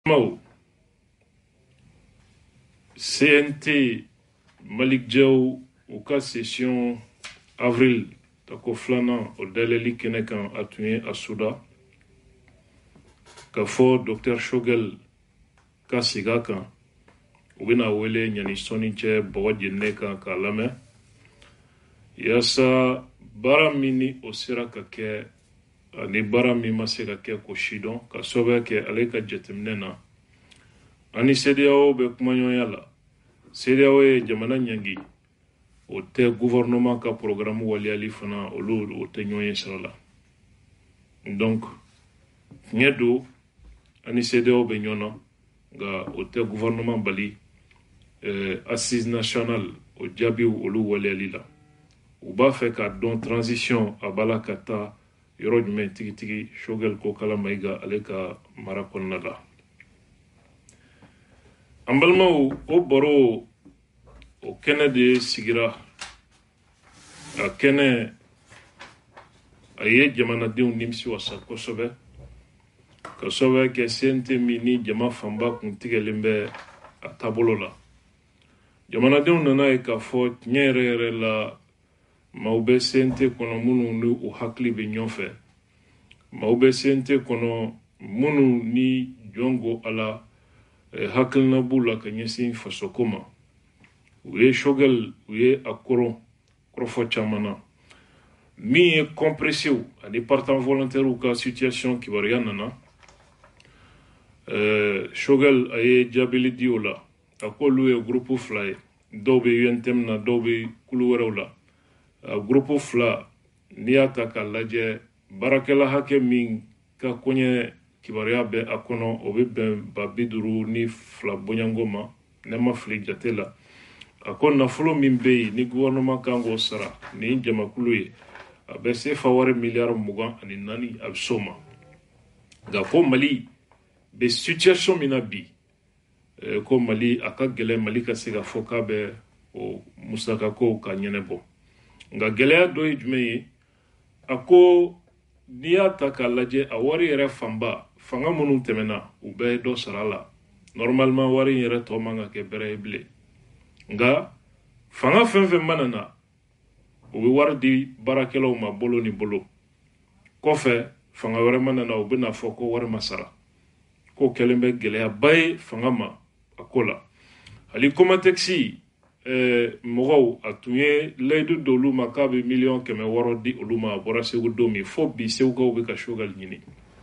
Mau CNT Malik Diaw u ka session avril tako filanan o dayɛlɛli kɛnɛ kan a tun ye a suda ka fɔ Dr Shogel ka sigi a kan u bɛna wele ɲani sɔnni cɛ bɔgɔ jeninen kan k'a lamɛn yaasa baara min ni o sera ka kɛ ani baara min ma se ka kɛ ko si dɔn ka sababuya kɛ ale ka jateminɛ na ani CEDEAO bɛ kumaɲɔgɔnya la. CEDEAO ye jamana ɲangi o tɛ gouvernement ka programme waliyali fana olu o tɛ ɲɔgɔn ye sira la. Donc tiɲɛ don ani CEDEAO bɛ ɲɔgɔn na nka o tɛ gouvernement bali assise nationale o jaabiw olu waliyali la. U b'a fɛ ka dɔn transition a b'a la ka taa yɔrɔ jumɛn tigitigi Shogel ko Kala Mayiga ale ka mara kɔnɔna la. An balimaw o baro o kɛnɛ de sigira a kɛnɛ a ye jamanadenw nimisi wasa kosɛbɛ ka sababuya kɛ CNT min ni jama fanba kun tigɛlen bɛ a taabolo la. Jamanadenw nana ye k'a fɔ tiɲɛ yɛrɛ yɛrɛ la maaw bɛ CNT kɔnɔ minnu ni u hakili bɛ ɲɔgɔn fɛ, maaw bɛ CNT kɔnɔ minnu ni jɔn a la hakilina b'u la ka ɲɛsin fasoko ma. U ye Shogel u ye a kɔrɔfɔ caman na min ye compressé ani partant volontaire ka situation kibaruya nana. Shogel a ye jaabili di o la a ko olu ye groupe fila ye, dɔw bɛ UNTM na dɔw bɛ kulu wɛrɛw la. Groupe fila n'i y'a ta k'a lajɛ baarakɛla hakɛ min ka koɲɛ kibaruya bɛ a kɔnɔ o bɛ bɛn 52 bɔɲango ma ne ma fili jate la. A ko nafolo min bɛ yen ni gouvernement kan k'o sara ni jamakulu ye a bɛ se fa wari miliyari 24 a bɛ s'o ma. Nka ko Mali bɛ situation min na bi ko Mali a ka gɛlɛn Mali ka se ka fɔ k'a bɛ o musakakow ka ɲɛnɛbɔ. Nka gɛlɛya dɔ ye jumɛn ye a ko n'i y'a ta k'a lajɛ a wari yɛrɛ fanba fanga minnu tɛmɛna u bɛɛ ye dɔ sara la. Normalement wari in yɛrɛ tɔ man ka kɛ bɛrɛ ye bilen. Nka fanga fɛn fɛn mana na u bɛ wari di baarakɛlaw ma bolo ni bolo. Kɔfɛ fanga wɛrɛ mana na u bɛna fɔ ko wari ma sara. Ko kɛlen bɛ gɛlɛyaba ye fanga ma a ko la. Hali Comatex mɔgɔw a tun ye layidu d'olu ma k'a bɛ 600,000 di olu ma a bɔra Segu don min fo bi Segukaw bɛ ka Shogel ɲini.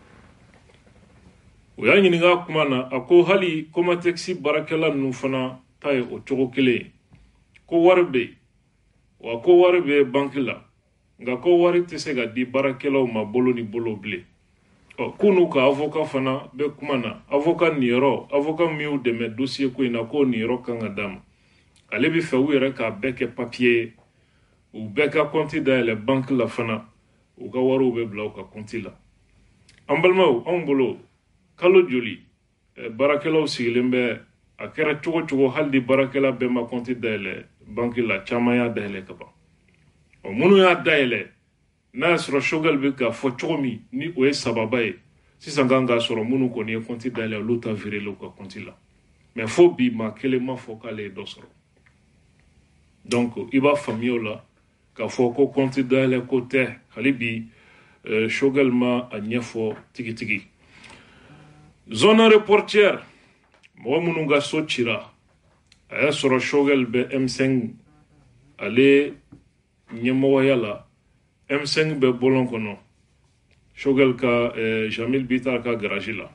U y'a ɲininka kuma na a ko hali Comatex baarakɛla ninnu fana ta ye o cogo kelen ye. Ko wari bɛ yen wa ko wari bɛ banki la nka ko wari tɛ se ka di baarakɛlaw ma bolo ni bolo bilen. Ko n'u ka avocat fana bɛ kuma na avocat niyɔrɔ avocat min y'u dɛmɛ dossier ko in na ko niyɔrɔ kan ka d'a ma. Ale bɛ fɛ u yɛrɛ k'a bɛɛ kɛ papier ye u bɛɛ ka compte dayɛlɛ banki la fana u ka wariw bɛ bila u ka compte la. An balimaw anw bolo kalo joli baarakɛlaw sigilen bɛ a kɛra cogo cogo hali ni baarakɛla bɛɛ ma compte dayɛlɛ banki la caman y'a dayɛlɛ ka ban. Minnu y'a dayɛlɛ n'a y'a sɔrɔ Shogel bɛ k'a fɔ cogo min ni o ye sababa ye sisan kan k'a sɔrɔ minnu kɔni ye compte dayɛlɛ olu ta viré u ka compte la. Mais fo bi maa kelen ma fɔ k'ale ye dɔ sɔrɔ. Donc i b'a faamuya o la k'a fɔ ko compte dayɛlɛ ko tɛ hali bi Shogel ma a ɲɛfɔ tigitigi. Zone aéroportière mɔgɔ minnu ka so cira a y'a sɔrɔ Shogel bɛ M5 ale ɲɛmɔgɔya la. M5 bɛ bɔlɔn kɔnɔ Shogel ka Jamil Bitar ka garage la.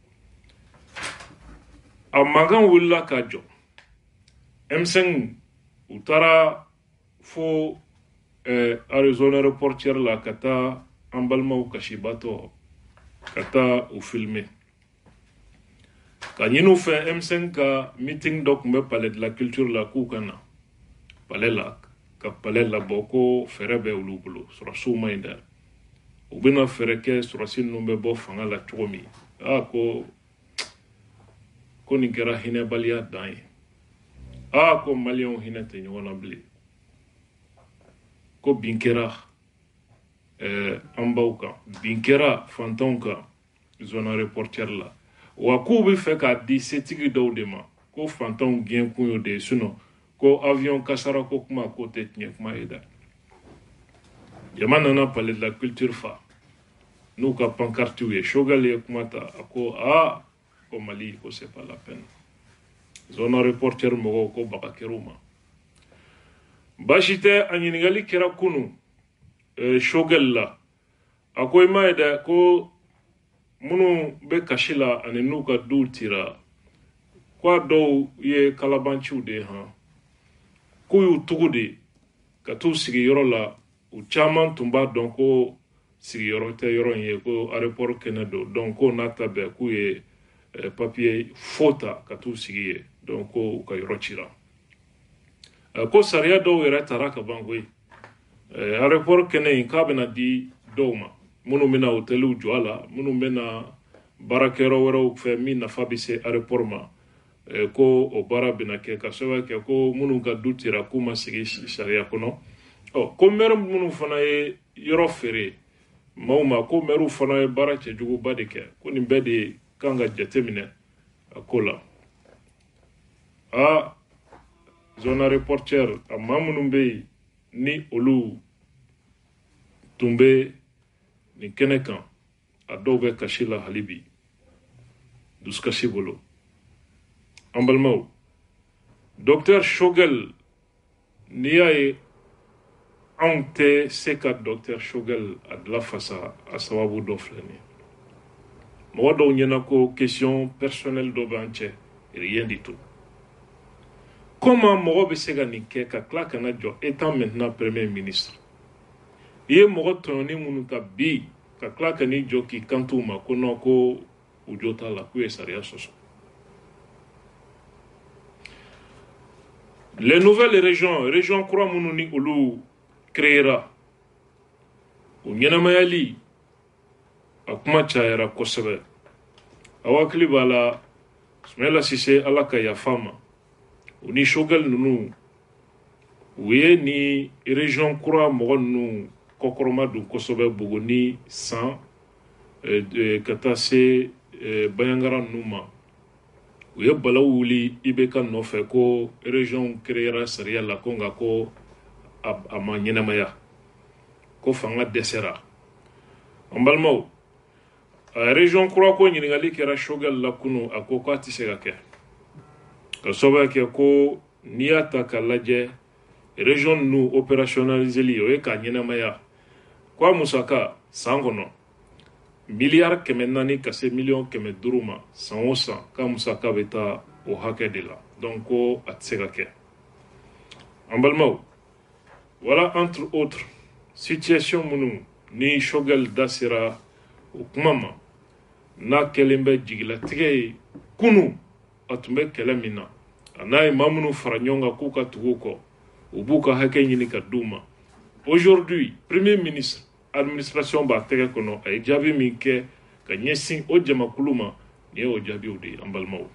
A mankan wulila ka jɔ. M5 u taara fo Arizona aéroportière la ka taa an balimaw kasibatɔ ka taa u filmer. Ka ɲin'u fɛ M5 ka meeting dɔ tun bɛ palais de la culture la k'u ka na palais la ka palais labɔ ko fɛɛrɛ bɛ olu bolo sɔrɔsiw ma ɲi dɛ. U bɛna fɛɛrɛ kɛ sɔrɔsi ninnu bɛ bɔ fanga la cogo min ko nin kɛra hinɛbaliya dan ye. Ko maliyɛnw hinɛ tɛ ɲɔgɔn na bilen. Ko bin kɛra an baw kan bin kɛra fantanw kan zone aéroportière la. wa k'u bɛ fɛ k'a di setigi dɔw de ma ko fantanw gɛn kun y'o de ye ko avion kasara ko kuma k'o tɛ tiɲɛ kuma ye dɛ jama nana palais de la culture fa n'u ka pancartes ye Choguel ye kuma ta a ko ko Mali ko c'est pas la peine zone reporter mɔgɔw ko baga kɛr'u ma baasi tɛ a ɲininkali kɛra kunu Choguel la a ko i m'a ye dɛ ko minnu bɛ kasi la ani n'u ka duw tira k'a dɔw ye kalabanciw de ye k'u y'u tugu de ka t'u sigi yɔrɔ la u caman tun b'a dɔn ko sigiyɔrɔ tɛ yɔrɔ in ye ko aéroport kɛnɛ don donc ko n'a ta bɛɛ k'u ye papier faux ta ka t'u sigi ye donc ko u ka yɔrɔ cira ko sariya dɔw yɛrɛ tara ka ban koyi aéroport kɛnɛ in k'a bɛna di dɔw ma minnu bɛna hôteliw jɔ a la minnu bɛna baarakɛyɔrɔ wɛrɛw fɛ min nafa bɛ se aéroport ma ko o baara bɛna kɛ ka sababu kɛ ko minnu ka du tira k'u ma sigi sariya kɔnɔ ko maire minnu fana ye yɔrɔ feere maaw ma ko maire fana ye baara cɛjuguba de kɛ ko nin bɛɛ de kan ka jateminɛ a ko la zone reporter a maa minnu bɛ yen ni olu tun bɛ nin kɛnɛ kan a dɔw bɛ kasi la hali bi dusukasi bolo an balimaw docteur Choguel n'i y'a ye anw tɛ se ka docteur Choguel a dilafasa a sababu dɔ filɛ nin ye mɔgɔ dɔw ɲɛna ko question personnelle dɔ b'an cɛ rien du tout comment mɔgɔ bɛ se ka nin kɛ ka tila kana jɔ étant maintenant premier ministre i ye mɔgɔ tɔɲɔni minnu ta bi ka tila ka n'i jɔ k'i kanto u ma ko non ko u jo t'a la k'u ye sariya sɔsɔ les nouvelles régions kura minnu ni olu créera u ɲɛnamayali a kuma cayara kosɛbɛ aw hakili b'a la Soumaïla Cissé ala ka yafa ma u ni Choguel ninnu u ye ni région kura mɔgɔ ninnu kɔkɔrɔma don kosɛbɛ Buguni San ka taa se Baɲangara ninnu ma u ye balaw wuli IBK nɔfɛ ko région créera sariya la ko nka ko a ma ɲɛnamaya ko fanga dɛsɛra an balimaw région kura ko ɲininkali kɛra Choguel la kunu a ko k'a tɛ se ka kɛ ka sababu kɛ ko n'i y'a ta k'a lajɛ région ninnu opérationnaliseli o ye k'a ɲɛnamaya ko a musaka san kɔnɔ miliyari 400 ka se miliyɔn 500 ma san o san k'a musaka bɛ taa o hakɛ de la donc ko a tɛ se ka kɛ an balimaw voilà entre autres situation minnu ni Choguel da sera o kuma ma n'a kɛlen bɛ jigilatigɛ ye kunu a tun bɛ kɛlɛ min na a n'a ye maa minnu fara ɲɔgɔn kan k'u ka tugu kɔ u b'u ka hakɛ ɲini ka d'u ma aujourd'hui premier ministre administration b'a tɛgɛ kɔnɔ a ye jaabi min kɛ ka ɲɛsin o jamakulu ma nin ye o jaabiw de ye an balimaw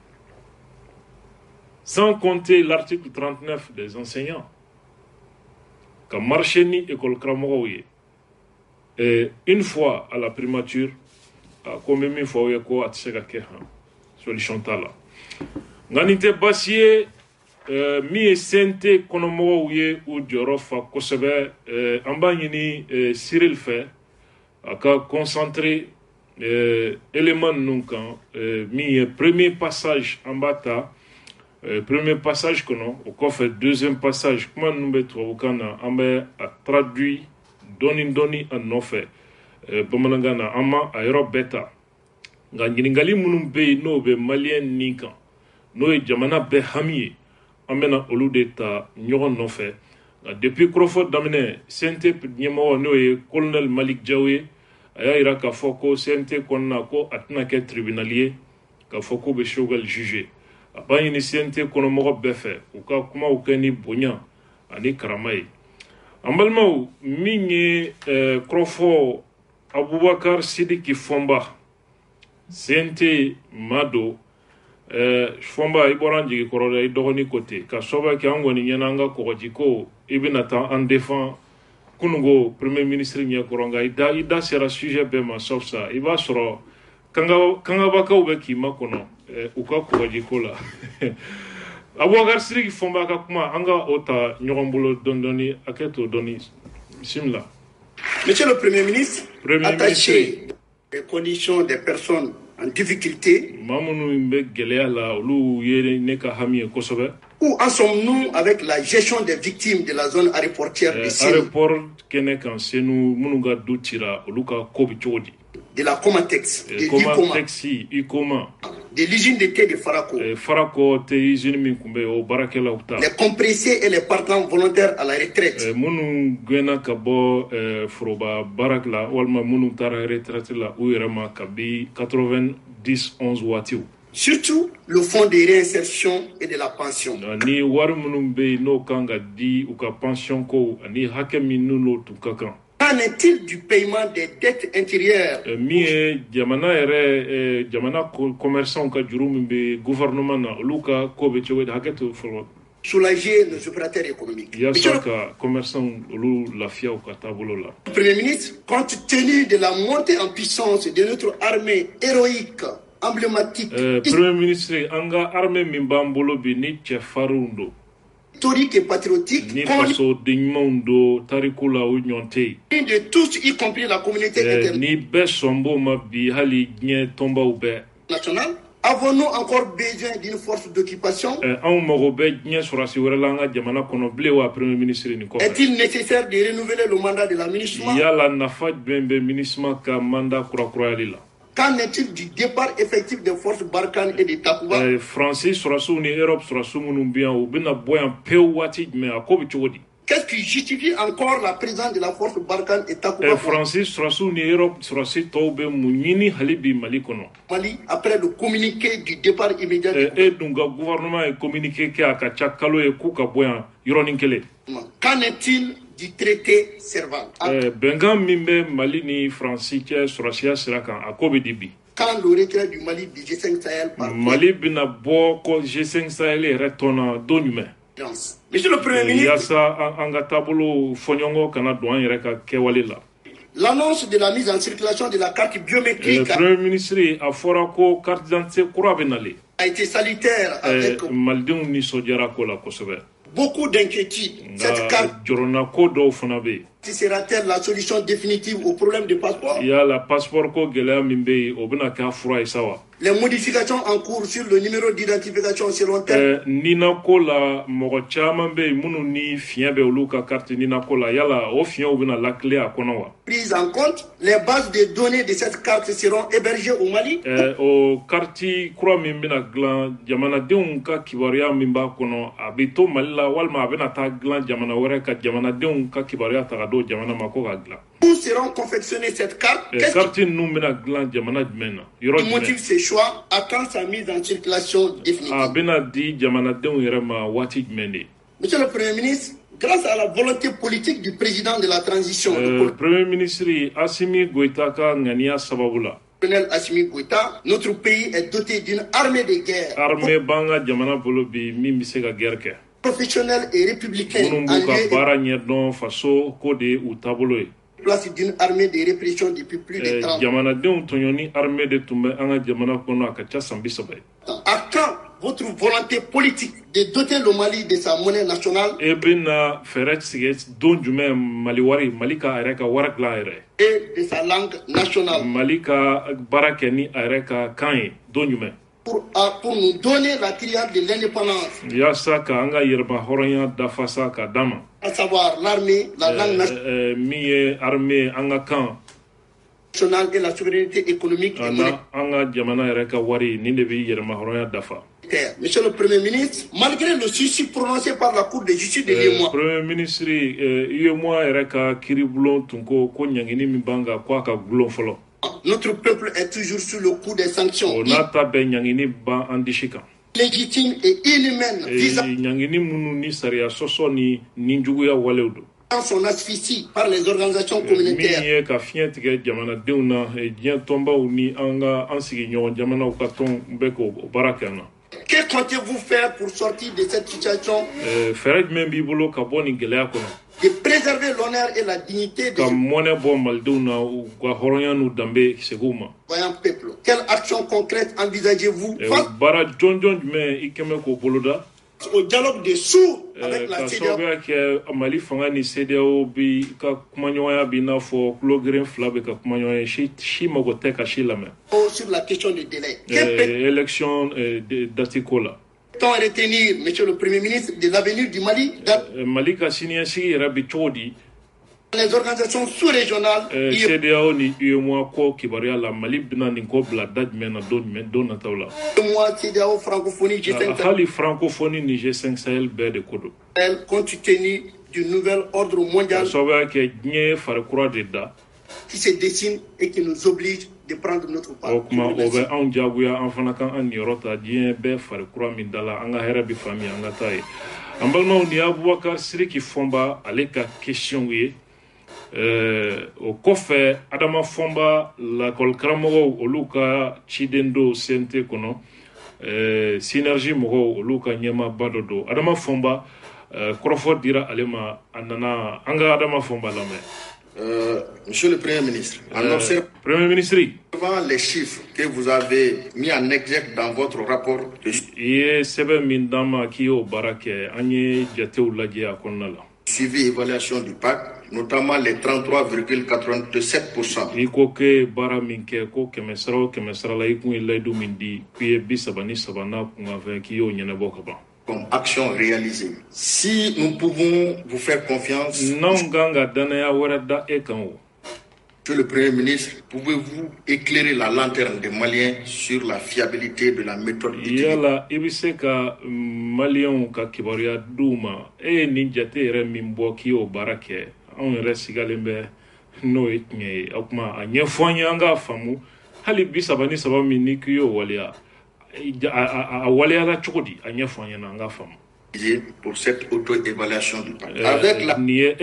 sans compter l'article 39 des enseignants ka marché ni école karamɔgɔw ye une fois à la primature ko n bɛ min fɔ aw ye ko a tɛ se ka kɛ solution t'a la nka nin tɛ baasi ye min ye CNT kɔnɔmɔgɔw ye u jɔyɔrɔ fa kosɛbɛ an b'a ɲini Cyril fɛ a ka concentré élément ninnu kan min ye premier passage an b'a ta premier passage kɔnɔ o kɔfɛ deuxième passage kuma ninnu bɛ tubabukan na an bɛ a traduit dɔɔni a nɔfɛ bamanankan na an ma a yɔrɔ bɛɛ ta nka ɲininkali minnu bɛ yen n'o bɛ maliyɛn nin kan n'o ye jamana bɛɛ hami ye an bɛna olu de ta ɲɔgɔn nɔfɛ nka depuis kɔrɔfɔ daminɛ CNT ɲɛmɔgɔ n'o ye colonel Malik Diaw ye a y'a jira k'a fɔ ko CNT kɔnɔna ko a tɛna kɛ tribunal ye k'a fɔ k'u bɛ Choguel juger a b'a ɲini CNT kɔnɔmɔgɔ bɛɛ fɛ u ka kumaw kɛ ni bonya ani karama ye an balimaw min ye kɔrɔfɔ Abubakar Sidiki Fɔnba CNT maa don Fɔnba i bɔra an jigi kɔrɔ dɛ i dɔgɔnin ko ten ka sababu kɛ an kɔni ɲɛna an ka kɔgɔji ko i bɛna taa an défend kunungo premier ministre ɲɛkɔrɔ nka i da sera sujet bɛɛ ma sauf ça i b'a sɔrɔ kangabakaw bɛ k'i ma kɔnɔ u ka kɔgɔjiko la Aboubacar Sidiki Fɔnba ka kuma an ka o ta ɲɔgɔn bolo dɔɔni hakɛ to dɔɔni bisimila. Monsieur le Premier ministre, attaché des conditions des personnes en difficulté, où en sommes-nous avec la gestion des victimes de la zone aéroportière de Sénou, de la Comatex, de l'ICOMA, de l'usine de thé de Farako, les compressés et les partants volontaires à la retraite, surtout le fonds de réinsertion et de la pension. Qu'en est-il du paiement des dettes intérieures? Soulager nos opérateurs économiques. Premier ministre, compte tenu de la montée en puissance de notre armée héroïque, emblématique, historique et patriotique, de tous, y compris la communauté internationale, avons-nous encore besoin d'une force d'occupation? Est-il nécessaire de renouveler le mandat de la MINUSMA? Qu'en est-il du départ effectif des forces Barkhane et de Takuba? Qu'est-ce qui justifie encore la présence de la force Barkhane et Takuba Mali après le communiqué du départ immédiat Qu'en est-il du traité Serval? Quand le retrait du Mali du G5 Sahel par Monsieur le Premier ministre, l'annonce de la mise en circulation de la carte biométrique a été salutaire avec beaucoup d'inquiétudes. Cette carte sera-t-elle la solution définitive au problème de passeport? Les modifications en cours sur le numéro d'identification seront-elles prises en compte? Les bases de données de cette carte seront hébergées au Mali? Où seront confectionnées cette carte? Qu'est-ce qui motive ces choix? À quand sa mise en circulation définitive? Monsieur le Premier ministre, grâce à la volonté politique du président de la transition, le colonel Assimi Goïta, notre pays est doté d'une armée de guerre professionnelle et républicaine place d'une armée de répression depuis plus de 30 ans. À quand votre volonté politique de doter le Mali de sa monnaie nationale et de sa langue nationale pour nous donner la triade de l'indépendance, à savoir l'armée, la langue nationale et la souveraineté économique et monétaire. Monsieur le Premier ministre, malgré le sursis prononcé par la Cour de justice de l'UEMOA, notre peuple est toujours sous le coup des sanctions légitimes et inhumaines visant son asphyxie par les organisations communautaires. Que comptez-vous faire pour sortir de cette situation? De préserver l'honneur et la dignité de ce voyant peuple. Quelle action concrète envisagez-vous face au dialogue des sourds avec la CEDEAO? Sur la question du délai. Élection d'Atikola. Tant retenir, monsieur le Premier ministre, de l'avenir du Mali? Les organisations sous-régionales. CEDEAO ni UEMOA ko kibaria la Mali bina ni ko bla daj mena don natawla. UEMOA CEDEAO francophonie G5 Sahel. Hali francophonie ni G5 Sahel be de kodo. Compte tenu du nouvel ordre mondial qui se dessine et qui nous oblige de prendre notre part. Okuma obe an jaguya an fana kan an yorota dien be fare kura min dala anga hera bi fami anga tay. Ambalma ni Abubakar Siriki Fomba aleka question wi o kɔfɛ Adama Fɔnba lakɔli karamɔgɔw olu ka ciden dɔ CNT kɔnɔ synergie mɔgɔw olu ka ɲɛmaaba dɔ don Adama Fɔnba kɔrɔfɔ dira ale ma a nana an ka Adama Fɔnba lamɛn. Monsieur le Premier ministre, en observant Premier ministre les chiffres que vous avez mis en exergue dans votre rapport i ye sɛbɛn min d'an ma k'i y'o baara kɛ an ye jatew lajɛ a kɔnɔna la. Suivi évaluation du PAC, notamment les 33,87%. Iko ke bara min kɛ ko kɛmɛ sara la i kun ye layidu min di k'i ye 33 n'a kun fɛ k'i y'o ɲɛnabɔ ka ban. Comme action réalisée. Si nous pouvons vous faire confiance, n'anw kan ka danaya wɛrɛ da e kan o. Monsieur le Premier ministre, pouvez-vous éclairer la lanterne des Maliens sur la fiabilité de la méthode utilisée? Yala i bɛ se ka Maliens ka kibaruya d'u ma e ye nin jate yɛrɛ min bɔ k'i y'o baara kɛ anw yɛrɛ sigalen bɛ n'o ye tiɲɛ ye o kuma a ɲɛfɔ an ye an k'a faamu hali 33 min ni k'i y'o waleya a waleyala cogo di a ɲɛfɔ an ɲɛna an k'a faamu. Pour cette auto-évaluation du PAC. Avec la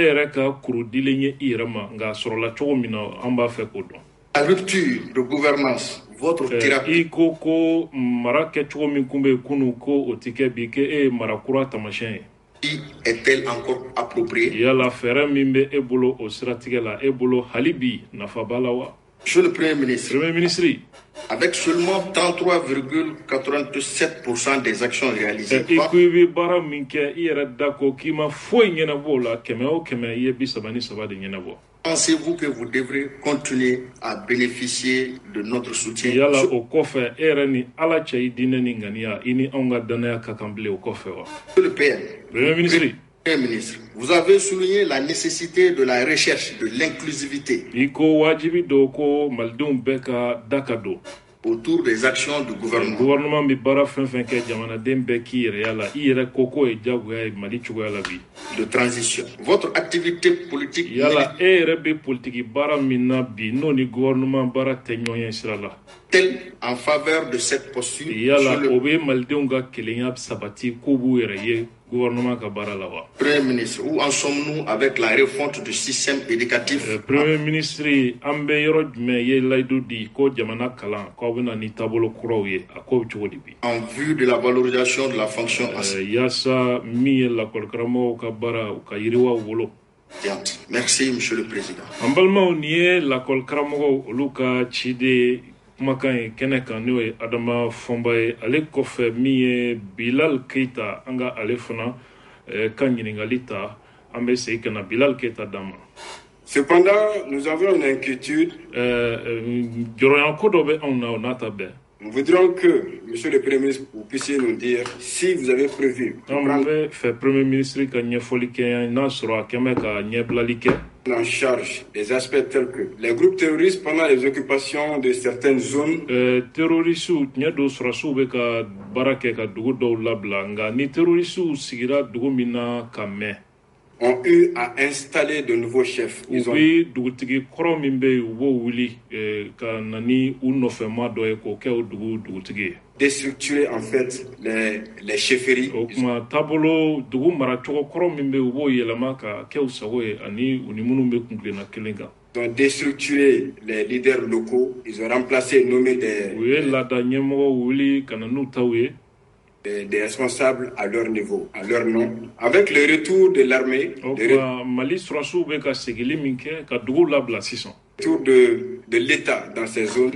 rupture de gouvernance, votre thérapie est-elle encore appropriée? Monsieur le Premier ministre, avec seulement 33,87% des actions réalisées, pensez-vous que vous devrez continuer à bénéficier de notre soutien? Monsieur le PM, Premier ministre, vous avez souligné la nécessité de la recherche de l'inclusivité autour des actions du gouvernement. De transition. Votre activité politique telle en faveur de cette posture Premier ministre, où en sommes-nous avec la refonte du système éducatif? Premier ministre, en vue de la valorisation de la fonction Merci, Monsieur le Président. Kumakan kɛnɛ kan n'o ye Adama Fɔnba ye ale kɔfɛ min ye Bilal Keita an ka ale fana ka ɲininkali ta an bɛ segin ka na Bilal Keita d'a ma. Cependant, nous avons une inquiétude. Jɔrɔnya ko dɔ bɛ anw na o n'a ta bɛɛ. Nous voudrions que, Monsieur le Premier ministre, vous puissiez nous dire si vous avez prévu. An bɛ fɛ Premier ministre ka ɲɛfɔli kɛ n'a sɔrɔ a kɛmɛ ka ɲɛbilali kɛ. En charge des aspects tels que les groupes terroristes pendant les occupations de certaines zones. Terroristes tiɲɛ don sɔrɔsiw bɛ ka baara kɛ ka dugu dɔw labila nka ni terroristes sigira dugu min na ka mɛn. Ont eu à installer de nouveaux chefs. Ils ont dugutigi kɔrɔ min bɛ yen u b'o wuli ka na ni u nɔfɛma dɔ ye k'o kɛ o dugutigi ye. Déstructurer en fait les chefferies. O kuma taabolo dugu maracogo kɔrɔ min bɛ yen u b'o yɛlɛma ka kɛ u sago ye ani u ni minnu bɛ kuntilenna kelen kan. Ils ont déstructuré les leaders locaux. Ils ont remplacé nommé des. U ye laada ɲɛmɔgɔ wuli ka na n'u taw ye. Des responsables à leur niveau, à leur nom. Avec le retour de l'armée, Mali surasiw bɛ ka segili min kɛ ka dugu labila sisan. Retour de de l'État dans ces zones,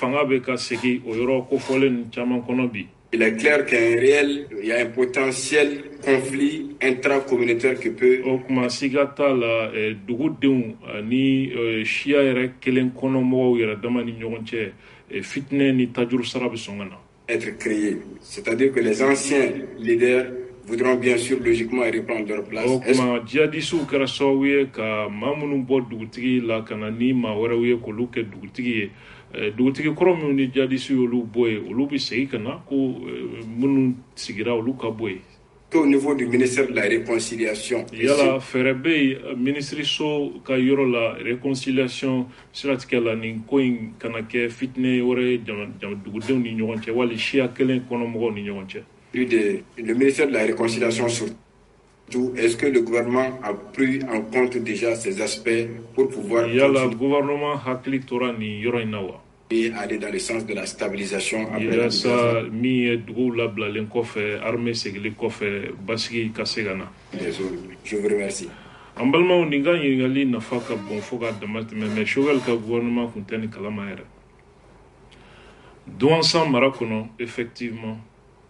il est clair qu'il y a un potentiel conflit intracommunautaire qui peut être créé. C'est-à-dire que les anciens leaders voudront bien sûr logiquement reprendre leur place. Au niveau du ministère de la Réconciliation, le ministère de la Réconciliation surtout, est-ce que le gouvernement a pris en compte déjà ces aspects pour pouvoir et aller dans le sens de la stabilisation après la Je vous remercie. Effectivement,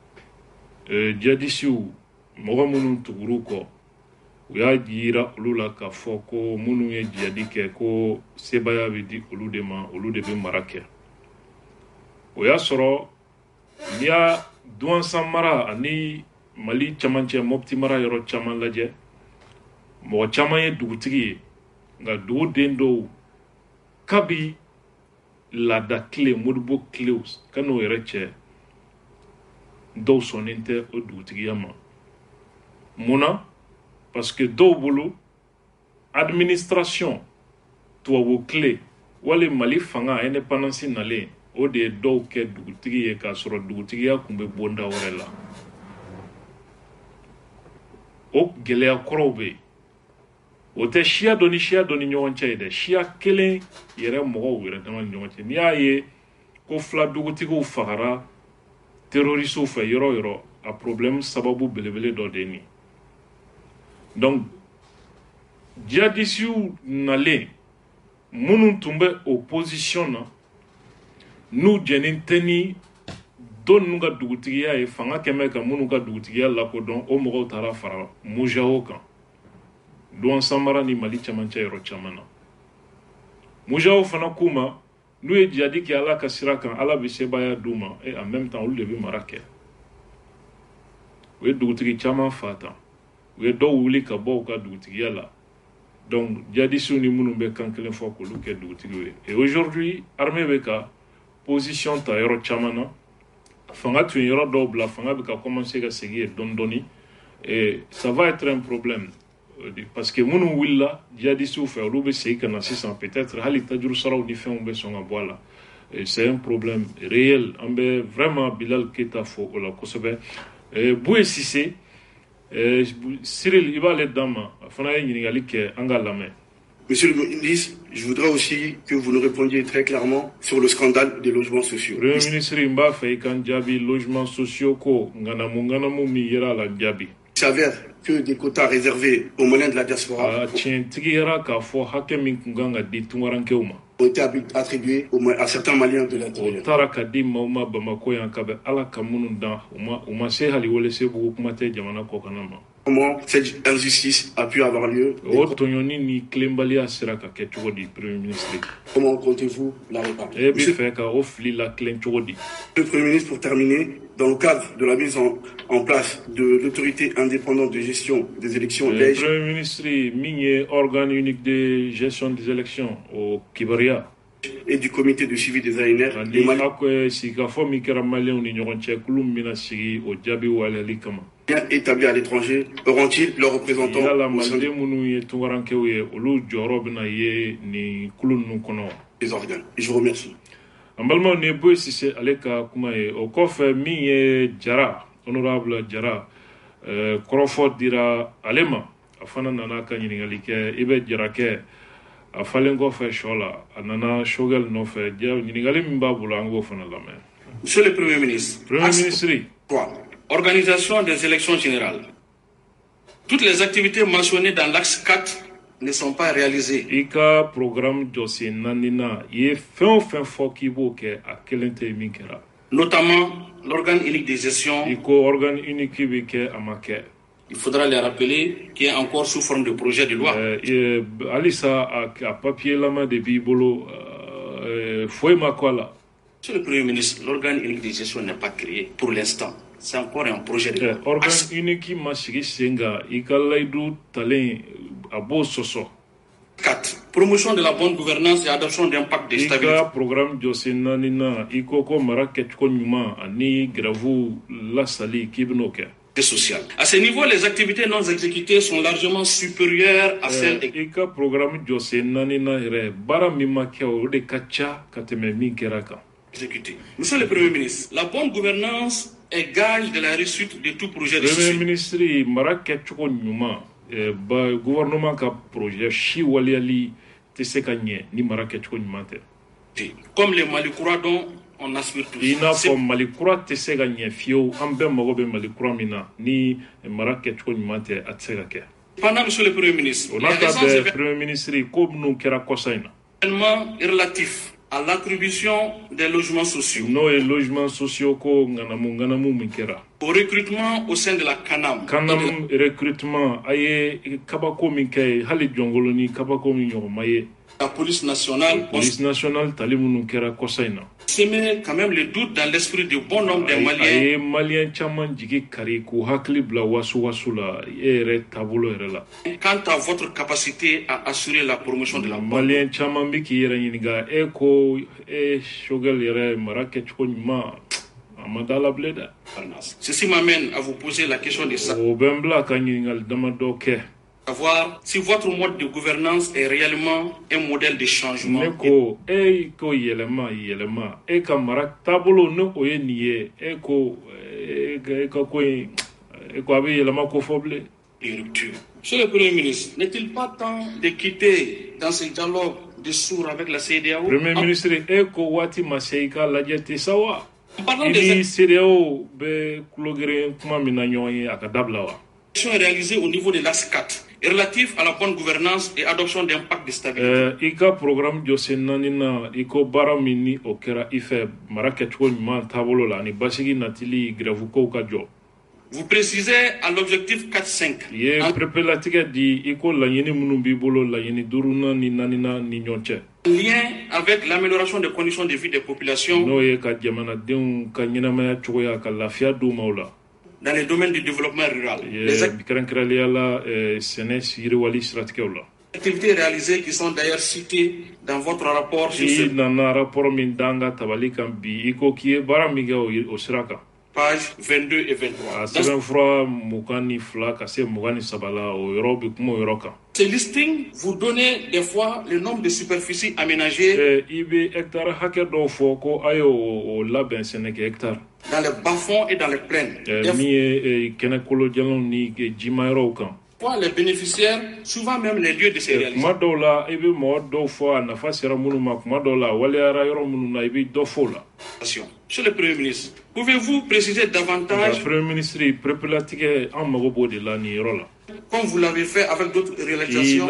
Jadisiw mɔgɔ minnu tugur'u kɔ u y'a yira olu la k'a fɔ ko minnu ye jadi kɛ ko sebaya bɛ di olu de ma, olu de bɛ mara kɛ. O y'a sɔrɔ n'i y'a Duwansan mara ani Mali camancɛ Mopti mara yɔrɔ caman lajɛ, mɔgɔ caman ye dugutigi ye, nka duguden dɔw kabi laada tile Modibo tilew ka n'o yɛrɛ cɛ dɔw sɔnnen tɛ o dugutigiya ma. Munna? Parce que dɔw bolo administration tubabu tile wali Mali fanga indépendance nalen o de ye dɔw kɛ dugutigi ye k'a sɔrɔ dugutigiya kun bɛ bonda wɛrɛ la. O gɛlɛya kɔrɔw bɛ yen. O tɛ siya dɔ ni ɲɔgɔn cɛ ye dɛ, siya kelen yɛrɛ mɔgɔw yɛrɛ dama ni ɲɔgɔn cɛ. N'i y'a ye ko fila dugutigiw fagara terroriste fɛ yɔrɔ yɔrɔ, a problème sababu belebele dɔ de ni. Donc djihadistes nalen minnu tun bɛ opposition na n'u jɛnnen tɛ ni dɔ ninnu ka dugutigiya ye, fanga kɛmɛ ka minnu ka dugutigiya lakodɔn, o mɔgɔw taara fara Mujaho kan, Duwansan mara ni Mali camancɛ yɔrɔ caman na. Mujaho fana k'u ma n'u ye jihadi kɛ Ala ka sira kan, Ala bɛ sebaya d'u ma, et en même temps olu de bɛ mara kɛ. U ye dugutigi caman fata, u ye dɔw wuli ka bɔ u ka dugutigiya la. Donc djihadistes ni minnu bɛ kan kelen fɔ k'olu kɛ dugutigiw ye. Et aujourd'hui armée bɛ ka position ta yɔrɔ caman na, fanga tun ye yɔrɔ dɔw bila, fanga bɛ ka commencer ka segin yen dɔɔni dɔɔni, et ça va être un problème. Parce que minnu wulila djihadistes fɛ olu bɛ segin ka na sisan, peut-être hali tajuru saraw ni fɛnw bɛ sɔn ka bɔ a la. C'est un problème réel. An bɛ vraiment Bilal Keita fɔ o la kosɛbɛ. Bouye Cissé, Cyril i b'ale d'an ma, a fana ye ɲininkali kɛ an ka lamɛn. Monsieur le ministre, je voudrais aussi que vous nous répondiez très clairement sur le scandale des logements sociaux. Premier ministre, n b'a fɛ i kan jaabi logements sociaux ko ŋanamu min yera la jaabi. Il s'avère que des quotas réservés aux moyens de la diaspora tiɲɛtigi yera k'a fɔ hakɛ min kun kan ka di tunkarankew ma ont été attribués à certains Maliens de l'intérieur. O taara ka di maaw ma Bamako yan ka bɛ Ala ka minnu dan u ma se hali Welesebugu kuma tɛ jamana kɔkanna ma. Comment cette injustice a pu avoir lieu? O tɔɲɔni ni tilenbaliya sera ka kɛ cogo di, Premier ministre? Comment comptez-vous la réparer? E bɛ fɛ ka o fili la tilen cogo di? Le Premier ministre, pour terminer, dans le cadre de la mise en place de l'autorité indépendante de gestion des élections, le Premier ministre min ye organe unique de gestion des élections au Kibaria et du comité de suivi des ANR, les Maliens sikafo mi kɛra Maliens ni ɲɔgɔn cɛ kulu min bɛna sigi o jaabi waleyali kama. Bien établis à l'étranger auront-ils leurs représentants yala Maliden minnu ye tunkarankew ye olu jɔyɔrɔ bɛna ye ni kulu ninnu kɔnɔ des organes? Je vous remercie. An balimaw, ni ye Bouye Cissé ale ka kuma ye. O kɔfɛ min ye Jara, honorable Jara, kɔrɔfɔ dira ale ma, a fana nana ka ɲininkali kɛ. I bɛ Jara kɛ, a falen kɔfɛ sɔ la, a nana Choguel nɔfɛ. Ɲininkali min b'a bolo an k'o fana lamɛn. Monsieur le Premier ministre, quoi? Organisation des élections générales. Toutes les activités mentionnées dans l'axe 4 ne sont pas réalisés. Ika programme José Nanina, ye fin fokibo ke a kelente minkera. Notamment l'organe unique de gestion. Iko organe unique bike amake. Il faudra les rappeler qui est encore sous forme de projet de loi. Alisa a papier lama de bibolo foi makola. Monsieur le Premier ministre, l'organe unique de gestion n'est pas créé pour l'instant. C'est encore un projet de loi. Organe unique masigi senga ikalaidu talen abo soso. 4. Promotion de la bonne gouvernance et adoption d'un pacte de stabilité. Ika programme José Nanina ikoko maraket ko nyuma ani gravu la sali kibnoke. Social. À ce niveau, les activités non exécutées sont largement supérieures à celles Ika programme José Nanina re bara mimakeo de kacha kateme minkeraka. Exécutées. Monsieur le Premier ministre, la bonne gouvernance est gage de la réussite de tout projet de société. Premier ministre maraket ko nyuma ba gouvernement ka projet shi waliali tesekanye ni maraket ko nyuma te. Comme les Malikoura dont on aspire tous. Ina fo Malikoura tesekanye fio ambe magobe Malikoura mina ni maraket ko nyuma te atsega ke. Pendant, Monsieur le Premier ministre, on a des Premier ministre ko nu kera kosaina. Événements relatifs à l'attribution des logements sociaux. No et logements sociaux ko nganamu minkera. Au recrutement au sein de la Kanam. Kanam recrutement aye kabako minkai hali jongoloni kabako minyo maye. La police nationale. Police nationale talimunu kera kosaina. Semer quand même le doute dans l'esprit du bon nombre des Maliens. Aye Malien chaman jigi kari ku hakli bla wasu la ere tabulo ere la. Quant à votre capacité à assurer la promotion de la Malien chaman biki yere yiniga eko shogel yere maraket ko nyuma amadala bleda. Ceci m'amène à vous poser la question de ça. O bembla kanyigal damadoke. Savoir si votre mode de gouvernance est réellement un modèle de changement. Neko ko yelema e kamara tabulo no oye niye eko abi yelema ko foble. Monsieur le Premier ministre, n'est-il pas temps de quitter dans ce dialogue de sourds avec la CEDEAO? Premier ministre eko wati maseika lajeti sawa. Parlons des CEDEAO be kulogere kuma minanyoye akadablawa. Réalisées au niveau de l'AS 4 relatif à la bonne gouvernance et adoption d'un pacte de stabilité. Ika programme José Nanina iko baramini okera ife maraketko nyuma tabolo la ni basigi natili gravuko kajo. Vous précisez à l'objectif 4-5. Ye prepelatika di iko la yeni munumbi bolo la yeni duruna ni nanina ni nyonche. Lien avec l'amélioration des conditions de vie des populations. No ye ka jamana deun ka nyinama choya ka lafia du maula. Dans les domaines du développement rural. Les activités réalisées qui sont d'ailleurs citées dans votre rapport sur ce page 22 et 23. Ce listing, vous donnez des fois le nombre de superficies aménagées dans les bas-fonds et dans les plaines. Les bénéficiaires, souvent même les lieux de ces réalisations. Monsieur le Premier ministre, pouvez-vous préciser davantage, comme vous l'avez fait avec d'autres réalisations,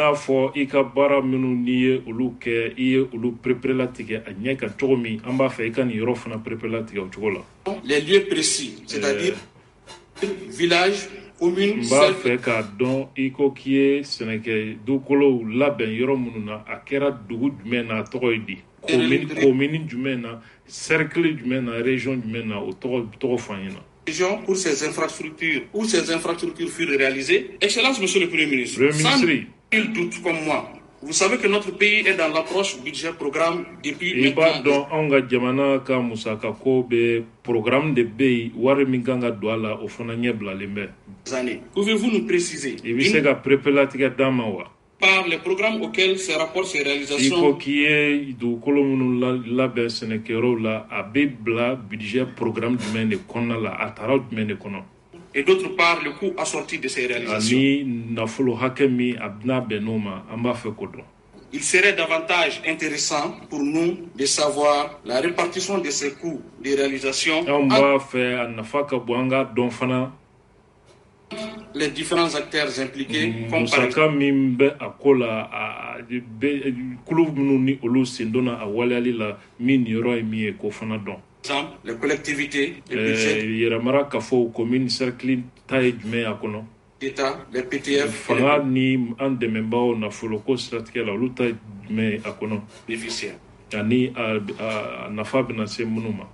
les lieux précis, c'est-à-dire village, commune, cercle jumena, région jumena, région pour ces infrastructures, où ces infrastructures furent réalisées. Excellence, Monsieur le Premier ministre. Sans nul doute comme moi, vous savez que notre pays est dans l'approche budget programme depuis maintenant. Pouvez-vous nous préciser par les programmes auxquels ces rapports, ces réalisations et d'autre part le coût assorti de ces réalisations? Il serait davantage intéressant pour nous de savoir la répartition de ces coûts de réalisation, les différents acteurs impliqués, comme par musaka min bɛ a ko la kulu minnu ni olu sen donna a waleyali la min yɔrɔ ye min ye k'o fana dɔn. exemple les collectivités, les budgets yɛrɛmara kafo commune cercle ta ye jumɛn y'a kɔnɔ. d'État, les PTF, fanga ni an dɛmɛbaaw nafoloko siratigɛ la olu ta ye jumɛn ye a kɔnɔ. bénéficiaires. Ani a nafa bɛna se minnu ma.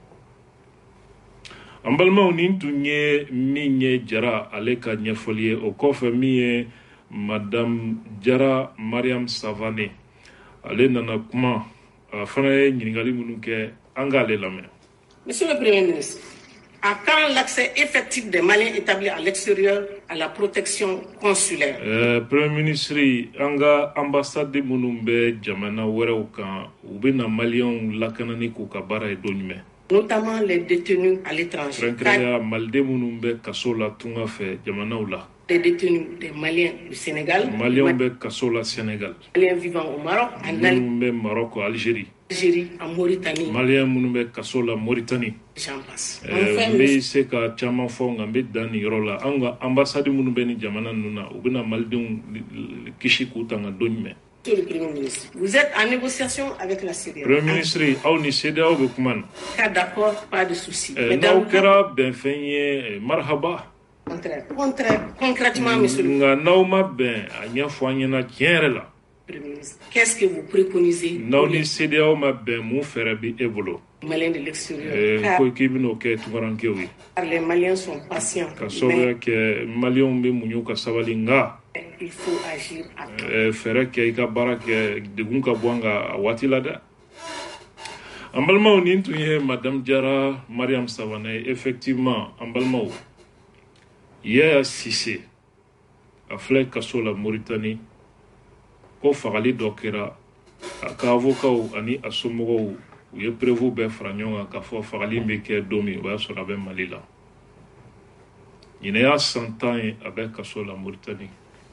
An balimaw nin tun ye min ye Jara ale ka ɲɛfɔli ye o kɔfɛ min ye Madame Jara Mariam Savané ale nana kuma a fana ye ɲininkali minnu kɛ an k'ale lamɛn. Monsieur le Premier ministre, à quand l'accès effectif des Maliens établis à l'extérieur à la protection consulaire? Premier ministre an ka ambassade minnu bɛ jamana wɛrɛw kan u bɛna Maliens lakanani k'u ka baara ye don jumɛn? Notamment les détenus à l'étranger. Malden minnu bɛ kaso la tunga fɛ jamanaw la. Les détenus des Maliens du Sénégal. Maliens bɛ kaso la Sénégal. Maliens vivant au Maroc, en minnu bɛ Maroc, Algérie. en Mauritanie. Maliens minnu bɛ kaso la Mauritanie. J'en passe. N bɛ se ka caman fɔ nka n bɛ dan nin yɔrɔ la an ka ambassade minnu bɛ ni jamana ninnu na u bɛna Malidenw kisi k'u tanga don jumɛn? Monsieur le Premier ministre, vous êtes en négociation avec la CEDEAO. Premier ministre, aw ni CEDEAO bɛ kuma na. Cas d'accord, pas de souci. N'aw kɛra bɛnfɛn ye marhaba. Concrètement, monsieur le Nga n'aw ma bɛn a ɲɛfɔ an ɲɛna tiɲɛ yɛrɛ la. Premier ministre, qu'est-ce que vous préconisez? N'aw ni CEDEAO ma bɛn mun fɛɛrɛ bɛ e bolo? Maliens de l'extérieur. Ko k'i bɛn'o kɛ tunkarankew ye. Les Maliens sont patients. Ka sababuya kɛ Maliens bɛ muɲu ka sabali nga. Il faut agir à temps. Fɛɛrɛ kɛ i ka baara kɛ degun ka bɔ an ka a waati la dɛ. An balimaw nin tun ye Madame Jara Mariam Savané effectivement an balimaw Yaya Cissé a filɛ kaso la Mauritanie ko fagali dɔ kɛra a ka avocaw ani a somɔgɔw u ye preuve bɛɛ fara ɲɔgɔn kan k'a fɔ fagali bɛ kɛ don min o y'a sɔrɔ a bɛ Mali la ɲinɛ y'a san 10 ye a bɛ kaso la Mauritanie.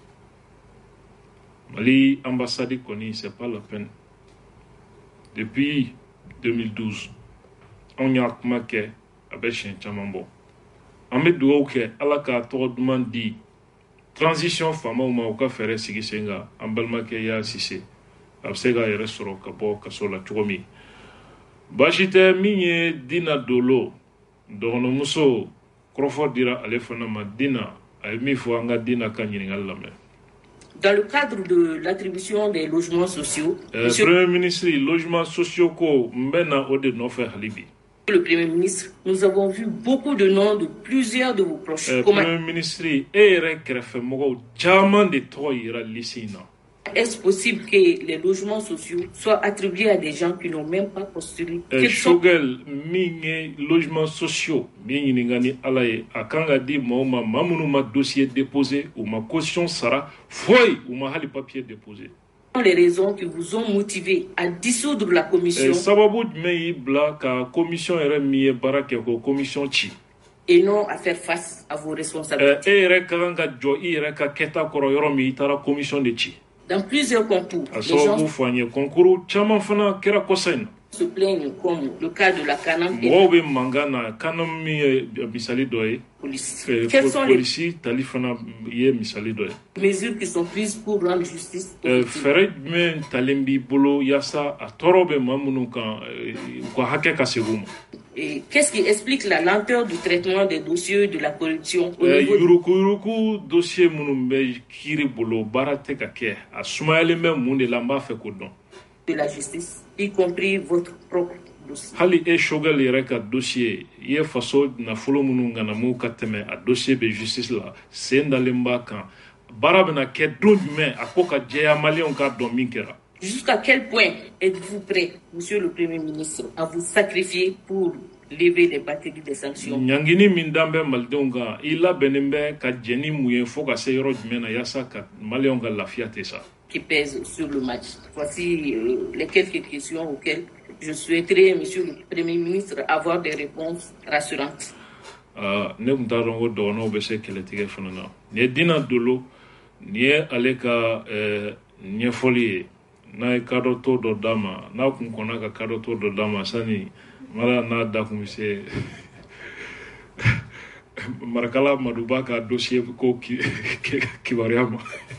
Mali ambassade kɔni c'est pas la peine. Depuis 2012 on y'a kuma kɛ a bɛ siɲɛ caman bɔ. An bɛ dugawu kɛ Ala ka tɔgɔ duman di transition faamaw ma u ka fɛɛrɛ sigi sen kan an balimakɛ Yaya Cissé a bɛ se k'a yɛrɛ sɔrɔ ka bɔ kaso la cogo min. Baasi tɛ min ye Dina Dolo dɔgɔnɔmuso kɔrɔfɔ dira ale fana ma. Dina a ye min fɔ an ka Dina ka ɲininkali lamɛn. Dans le cadre de l'attribution des logements sociaux, Premier ministre, logements sociaux ko mbena o de nɔfɛ hali bi. Le Premier ministre, nous avons vu beaucoup de noms de plusieurs de vos proches. Premier ministre, e yɛrɛ kɛrɛfɛmɔgɔw caman de tɔgɔ yira liste in na. Est-ce possible que les logements sociaux soient attribués à des gens qui n'ont même pas postulé? Shogel min ye logements sociaux min ɲininka ni Ala ye a kan ka di maaw ma maa minnu ma dossier déposé u ma caution sara foyi u ma hali papier déposé. Les raisons qui vous ont motivé à dissoudre la commission sababu jumɛn y'i bila ka commission yɛrɛ min ye baara kɛ ko commission ci et non à faire face à vos responsabilités. E yɛrɛ ka kan ka jɔ i yɛrɛ ka kɛta kɔrɔ yɔrɔ min i taara commission de ci. Dans plusieurs concours, a sababu fɔ an ye concours caman fana kɛra kɔsa in na. Se plaignent comme le cas de la Canam. Mɔgɔw bɛ mankan na Canam min ye misali dɔ ye. Polisi tali fana ye misali dɔ ye. Mesures qui sont prises pour rendre justice. Fɛɛrɛ jumɛn talen b'i bolo yaasa a tɔɔrɔ bɛ maa minnu kan u ka hakɛ ka segin u ma. Et qu'est-ce qui explique la lenteur du traitement des dossiers de la corruption au niveau yuruku dossier minnu bɛ kiiri bolo baara tɛ ka kɛ a sumayalen bɛ mun de la n b'a fɛ k'o dɔn. De la justice, y compris votre propre dossier. Hali e Shogel yɛrɛ ka dossier i ye faso nafolo minnu ŋanamu ka tɛmɛ a dossier bɛ justice la sen dalen b'a kan baara bɛna kɛ don jumɛn a ko ka jɛya maliyɛnw k'a dɔn min kɛra. Jusqu'à quel point êtes-vous prêt, Monsieur le Premier ministre, à vous sacrifier pour lever les batteries des sanctions? Ɲangini min dan bɛ malidenw kan i labɛnnen bɛ ka jɛ ni mun ye fo ka se yɔrɔ jumɛn na yaasa ka maliyɛnw ka lafiya tɛ sa. Qui pèse sur le match. Voici les quelques questions auxquelles je souhaiterais, Monsieur le Premier ministre, avoir des réponses rassurantes. Ne tun t'a dɔn ko dɔgɔnɔw bɛ se kɛlɛtigɛ fana na. Nin ye Dina Dolo nin ye ale ka ɲɛfɔli ye n'a ye kadɔ to dɔ d'a ma n'a kun kɔnna ka kadɔ to dɔ d'a ma sani mara n'a da kun bɛ se Marakala Madouba ka dossier ko Kibariama.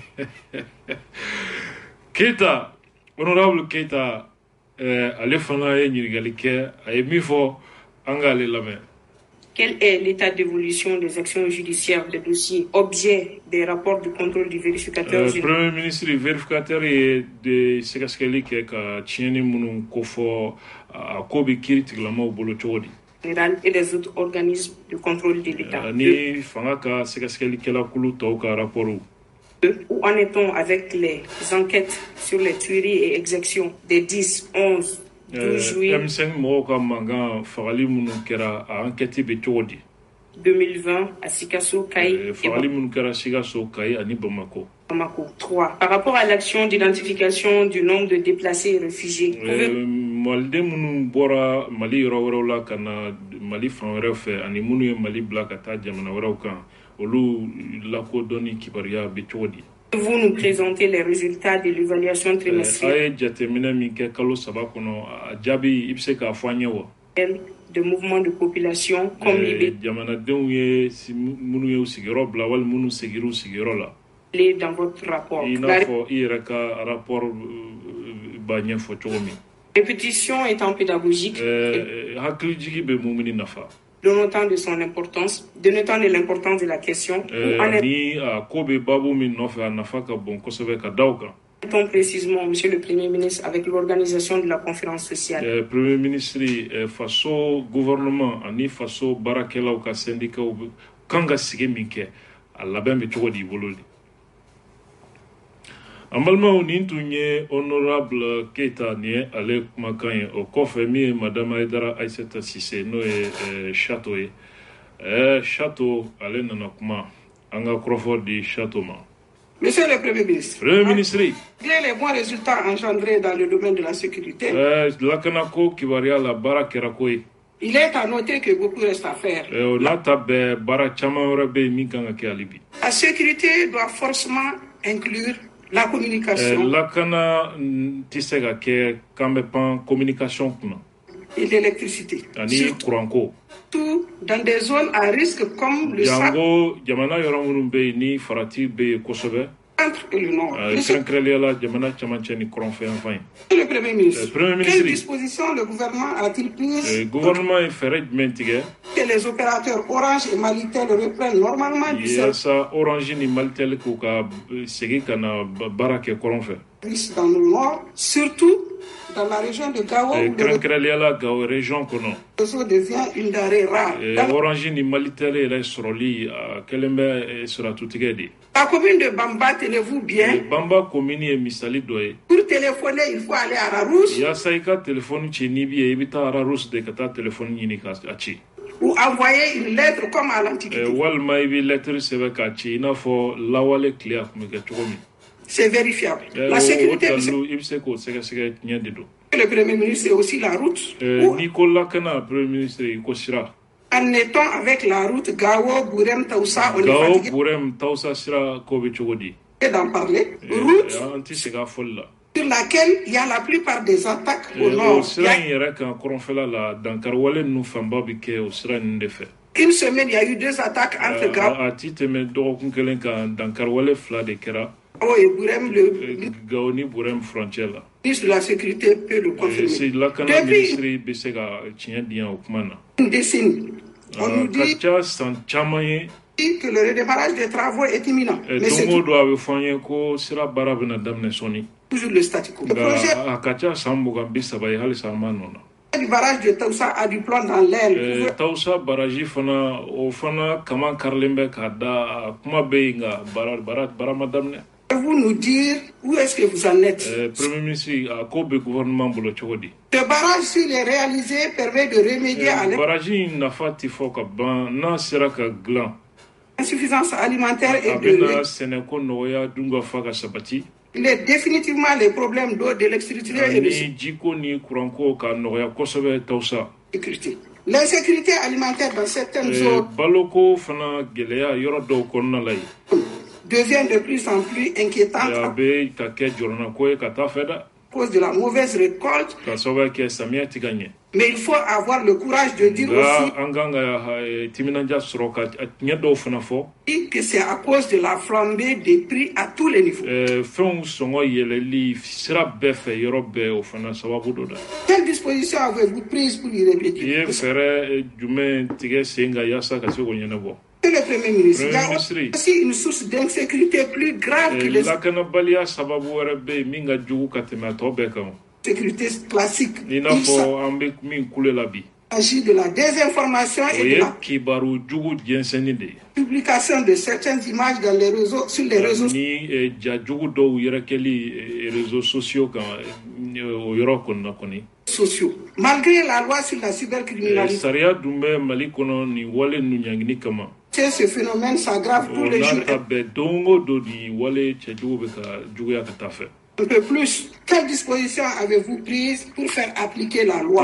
Keita, honorable Keita, Alefana et Nirigalike, a émis fort Angale Lamé. Quel est l'état d'évolution des actions judiciaires des dossiers objet des rapports de contrôle du vérificateur général? Premier ministre, le vérificateur est de Sekaskeli qui a tenu mon coffre à Kobe Kirit Glama au Bolochodi. Et des autres organismes de contrôle de l'État. Ni Fangaka Sekaskeli qui a la Kulu Tauka rapport. Où en est-on avec les enquêtes sur les tueries et exactions des 10, 11, 12 juillet M5 Moka Manga Farali Munukera a enquêté Betodi 2020 à Sikasso, Kai Farali Munukera Sikasso, Kai à Bamako. 3. Par rapport à l'action d'identification du nombre de déplacés et réfugiés, Malde Munu Bora Mali Rawala Kana Mali Fanrefe Ani Munu Mali Blakata Jamana Waraukan Olu Lako Doni Kibaria Betodi. Vous nous présentez les résultats de l'évaluation trimestrielle de mouvements de population comme l'idée dans votre rapport. Répétition étant pédagogique, denotant de l'importance de la question. Mettons précisément, Monsieur le Premier ministre, avec l'organisation de la conférence sociale. Premier ministre, faso gouvernement, ani faso barakela ou syndicat ou kanga sigemike, à la bembe chodi bololi. Amalma unintunye honorable Keita nie ale makanye o kofe mi madame Aïdara Aïssata Sissé no château château ale nanakuma anga Crawford di château ma. Monsieur le Premier ministre. Premier ministre. Bien les bons résultats engendrés dans le domaine de la sécurité. Lakanako kibaria la barakerakoi. Il est à noter que beaucoup reste à faire. La sécurité doit forcément inclure la communication et l'électricité. Tout dans des zones à risque comme le centre et le nord. Le Premier ministre, quelle disposition le gouvernement a-t-il prise que les opérateurs Orange et Malitel reprennent normalement du service dans le nord, surtout dans la région de Gao, où le réseau devient une denrée rare. La commune de Bamba, tenez-vous bien. Bamba commune est misali doye. Pour téléphoner, il faut aller à Rarousse. Ya saika téléphone chenibi et ibita Rarousse de kata téléphone yinika achi. Ou envoyer une lettre comme à l'Antiquité. Walma ibi lettre seve kachi ina fo lawale clear comme chokomi. C'est vérifiable. La sécurité le Premier ministre c'est aussi la route. Nicolas Kana Premier ministre Ikosira. En étant avec la route Gao Bourem Taoussa, on est fatigué. Bourem Taoussa Sira Kobe Chogodi. Et d'en parler. Route sur laquelle il y a la plupart des attaques au nord. Une semaine, il y a eu 2 attaques entre Gao et Bourem. Le Gaoni Bourem frontière. Ministre de la Sécurité peut le confirmer. Depuis une décennie, on nous dit que le redémarrage des travaux est imminent. Mais c'est toujours le statu quo. Le projet du barrage de Taoussa a du plomb dans l'aile. Taoussa barrage fana ofana kaman karlembe kada kuma beinga baramadamne. Pouvez-vous nous dire où est-ce que vous en êtes? Premier ministre, à Kobe gouvernement bolo chogodi. Le barrage, s'il est réalisé, permet de remédier à l'insuffisance alimentaire et de il est définitivement les problèmes d'eau, d'électricité et de sécurité. L'insécurité alimentaire dans certaines zones devient de plus en plus inquiétante. cause de la mauvaise récolte. Mais il faut avoir le courage de dire aussi que c'est à cause de la flambée des prix à tous les niveaux. Quelle disposition avez-vous prise pour y remédier? Monsieur le Premier ministre, il y a aussi une source d'insécurité plus grave que les sécurité classique. Il s'agit de la désinformation et de la publication de certaines images dans les réseaux, sur les réseaux sociaux. Malgré la loi sur la cybercriminalité, ce phénomène s'aggrave tous les jours. Un peu plus, quelles dispositions avez-vous prises pour faire appliquer la loi?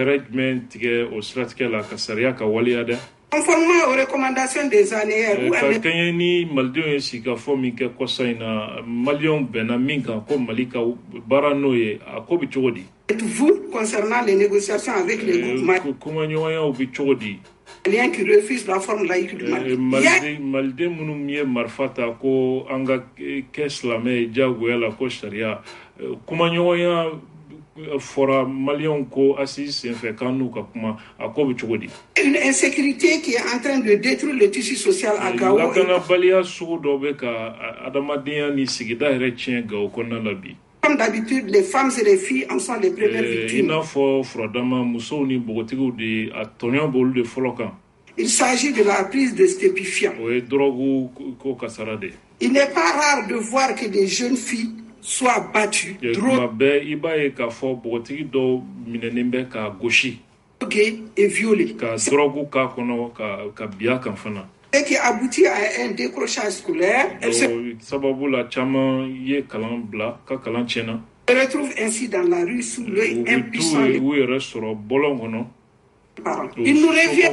Conformément aux recommandations des ANR, êtes-vous concernant les négociations avec les groupes maliens qui refusent la forme laïque du Mali? Une insécurité qui est en train de détruire le tissu social à Gao. Comme d'habitude, les femmes et les filles en sont les premières victimes. Il s'agit de la prise de stupéfiants. Il n'est pas rare de voir que des jeunes filles soient battues, droguées et violées. Et qui aboutit à un décrochage scolaire. Elle se retrouve ainsi dans la rue sous l'œil impuissant des parents. Il nous revient,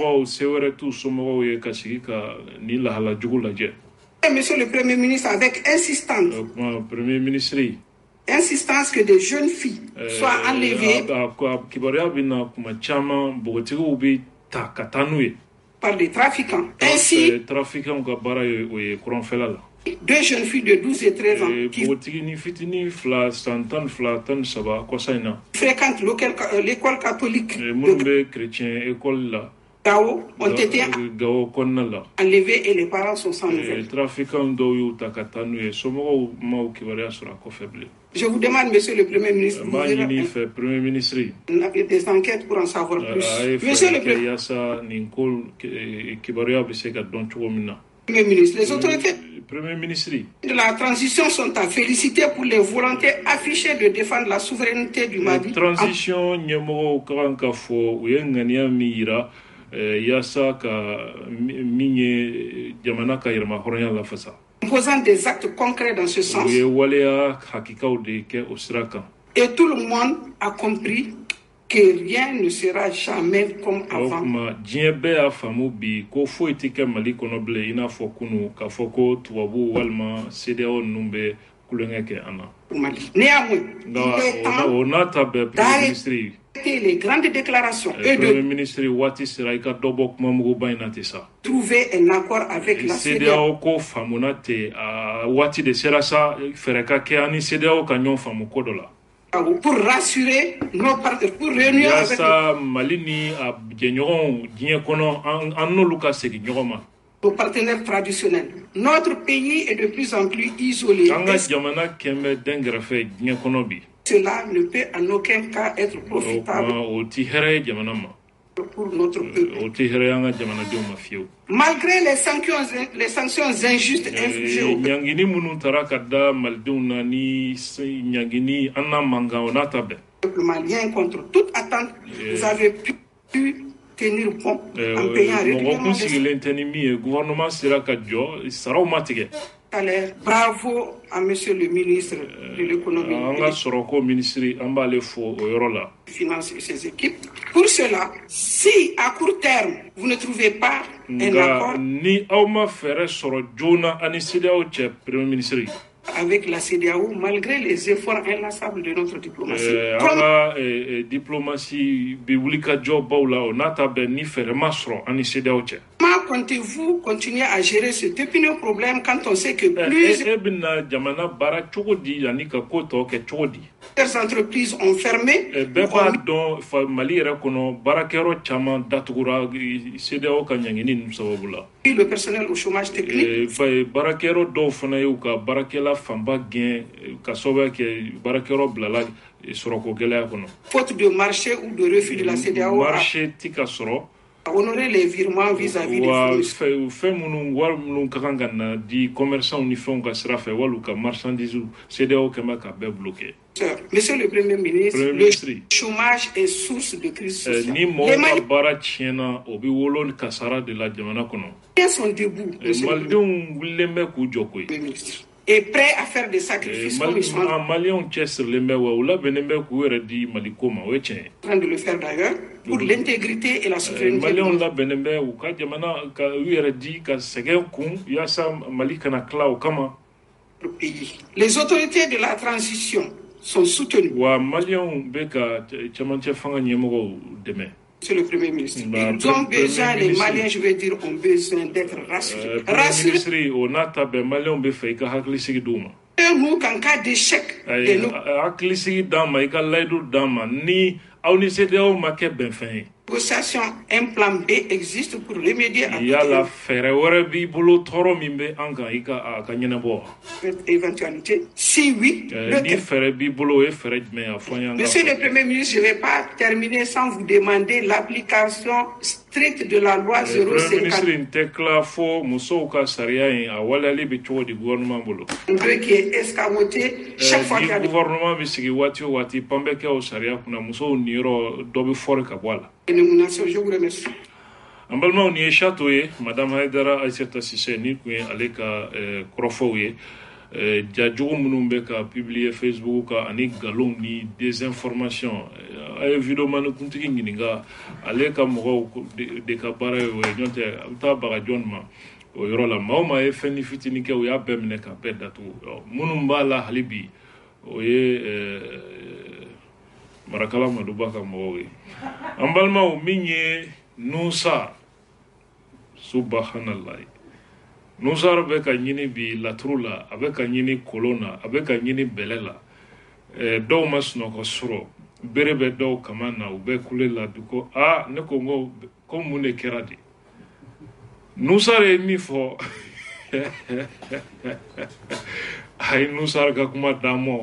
Monsieur le Premier ministre, avec insistance que des jeunes filles soient enlevées par des trafiquants. Ainsi, 2 jeunes filles de 12 et 13 ans qui fréquentent l'école catholique de Gao ont été enlevés et les parents sont sans nouvelles. Je vous demande, Monsieur le Premier ministre, des enquêtes pour en savoir plus. Monsieur le Premier ministre, les autorités de la transition sont à féliciter pour les volontés affichées de défendre la souveraineté du Mali. Posant des actes concrets dans ce sens. Et tout le monde a compris que rien ne sera jamais comme avant. Néanmoins, il est temps d'arrêter les grandes déclarations et de trouver un accord avec la CEDEAO pour rassurer nos partenaires, pour réunir avec nos partenaires traditionnels. Notre pays est de plus en plus isolé. Cela ne peut en aucun cas être profitable pour notre peuple. Malgré les sanctions injustes infligées au peuple malien contre toute attente, vous avez pu tenir bon en payant régulièrement bravo à Monsieur le ministre de l'économie, des finances et ses équipes. Pour cela, si à court terme vous ne trouvez pas un accord, avec la CEDEAO, malgré les efforts inlassables de notre diplomatie. Diplomatie, comment comptez-vous continuer à gérer ce épineux problème quand on sait que plusieurs entreprises ont fermé? Le personnel au chômage technique. Faute de marché ou de refus de la CEDEAO à honorer les virements vis-à-vis des Monsieur le Premier ministre, le chômage est source de crise sociale. Les Maliens sont debout, monsieur le ministre, et prêts à faire des sacrifices comme ils sont en train de le faire d'ailleurs, pour l'intégrité et la souveraineté de notre pays. Les autorités de la transition sont soutenues. Monsieur le Premier ministre, ils ont besoin, les Maliens, je veux dire, ont besoin d'être rassurés. Nous, qu'en cas d'échec de nos négociations, un plan B existe pour remédier à cette éventualité. Si oui, Monsieur le Premier ministre, je ne vais pas terminer sans vous demander l'application stricte de la loi 052 qui est escamotée chaque fois qu'il y a élimination. Je vous remercie. Ambalma ni chateau Madame Haidara Aïssata Cissé ni kuin aleka krofowe jajogo munumbe ka publier Facebook ka ani galon ni désinformation ay vidéo man kuntiki ngininga aleka mo de ka bara we nyonte ta baga jonma o yorola mawma e feni fitini ke o ya bemne ka bedatu munumba la halibi o ye marakala madubaka mo we ambalma o minye nusa subhanallah nusar be ka nyini bi latrula abe ka nyini kolona abe ka nyini belela do masno ko suro berebe do kamana ube kulela duko ne ko ngo ko mune keradi nusar e mi fo ay nusar ga kuma damo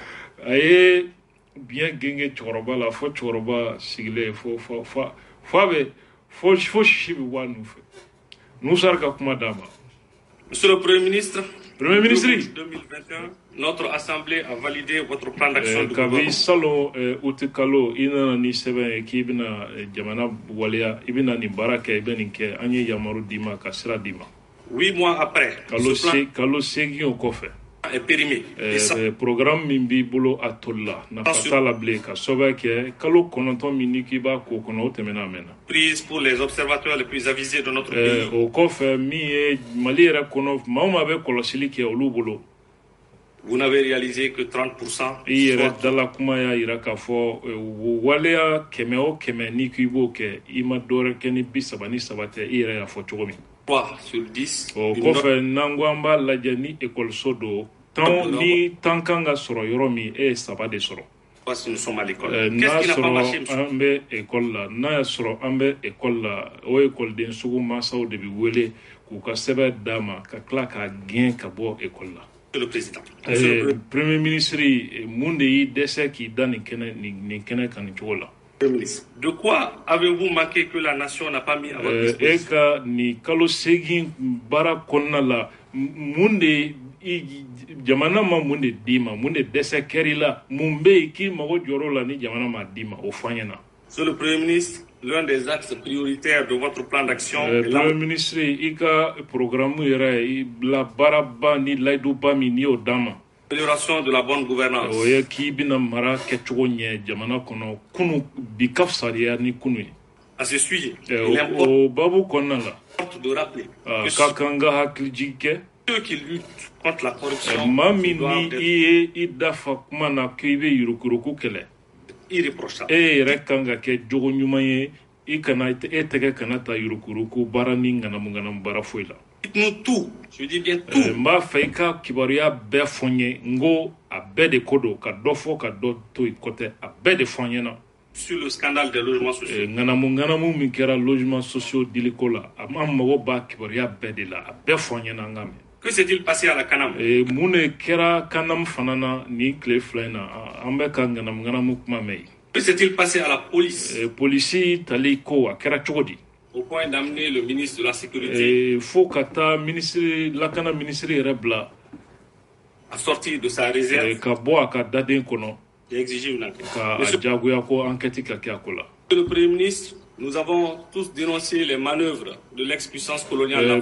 ay bien genge choroba la fo choroba sigle fo Fabe, faut chibi wanu fe. Nous sarka kuma dama. Monsieur le Premier ministre, Premier ministre, 2021, notre assemblée a validé votre plan d'action de gouvernement. Salo utikalo ina ni sebe kibina jamana walia ibina ni baraka ibeninke anye yamaru dima kasira dima. 8 mois après, kalo segi o kofe. Est périmé. Programme Mimbi Bolo Atolla n'a pas la bleka. Sobake, Kalo Kononton Minikiba Kokono Temenamena. Prise pour les observateurs les plus avisés de notre pays. Au coffre, Malira Konof, Maumabe Kolosiliki au Lubolo. Vous n'avez réalisé que 30%. Il reste dans la Kumaya Irakafo, Walea Kemeo Kemenikibo, Imadore Keni Bisabani Sabate, Ira Fochomi. 3 sur 10. Au coffre, Nangwamba, Lajani, École Sodo. Ni tankanga soro yoromi sabade soro. Parce que nous sommes à l'école. Qu'est-ce qui n'a pas marché, monsieur? Ambe école là, na soro ambe école là, o école den sugu masa o debi wele ku ka sebe dama ka kla ka gen ka bo école là. Le président. Premier ministre munde yi dese ki dani kene ni kene kan chola. De quoi avez-vous manqué que la nation n'a pas mis à votre disposition? Eka ni kalo segin bara konna la munde jamana ma munde dima munde dese kerila mumbe ki mago joro la ni jamana ma dima o fanyana. Monsieur le Premier ministre, l'un des axes prioritaires de votre plan d'action est Premier ministre ika programme yera la baraba ni laidu ba mi ni odama. L'amélioration de la bonne gouvernance. Oya ki bina mara kechogo nye jamana kono kunu bikaf sariya ni kunu. À ce sujet, o babu konna la de rappeler kakanga haklijike Ceux qui luttent contre la corruption doivent être irréprochables. Dites-nous tout, je dis bien tout. Sur le scandale des logements sociaux. Que s'est-il passé à la Canam? Que s'est-il passé à la police? Au point d'amener le ministre de la Sécurité à sortir de sa réserve et exiger une enquête. Monsieur le Premier ministre, nous avons tous dénoncé les manœuvres de l'ex-puissance coloniale de la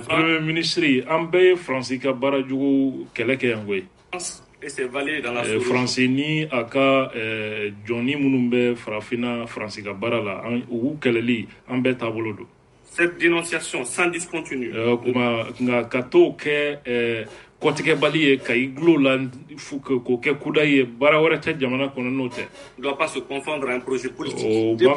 France et ses valets dans la Francini aka Johnny Munumbe Frafina Francika Barala ou Keleli Ambe Tabolodo. Cette dénonciation sans discontinu ne doit pas se confondre à un projet politique.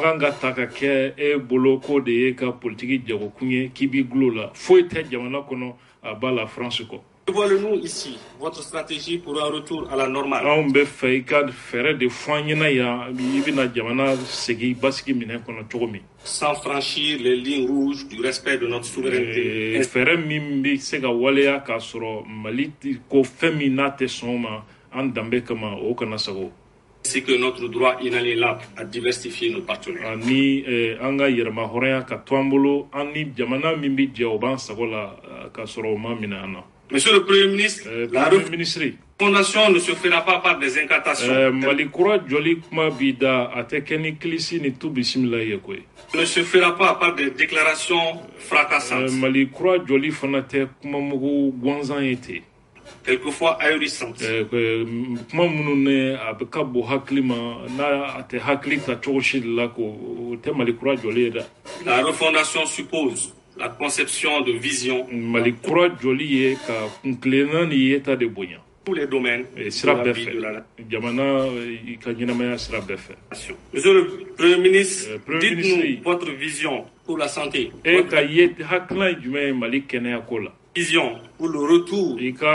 Dévoilez-nous ici votre stratégie pour un retour à la normale. Sans franchir les lignes rouges du respect de notre souveraineté. C'est que notre droit inaliénable à diversifier nos partenaires. Monsieur le Premier ministre, la refondation ne se fera pas par des incantations. Ne se fera pas par des déclarations fracassantes. Quelquefois ahurissantes. La refondation suppose la conception de vision tous les domaines de la vie de la nation. Monsieur le Premier ministre, dites-nous votre vision pour la santé. Vision pour le retour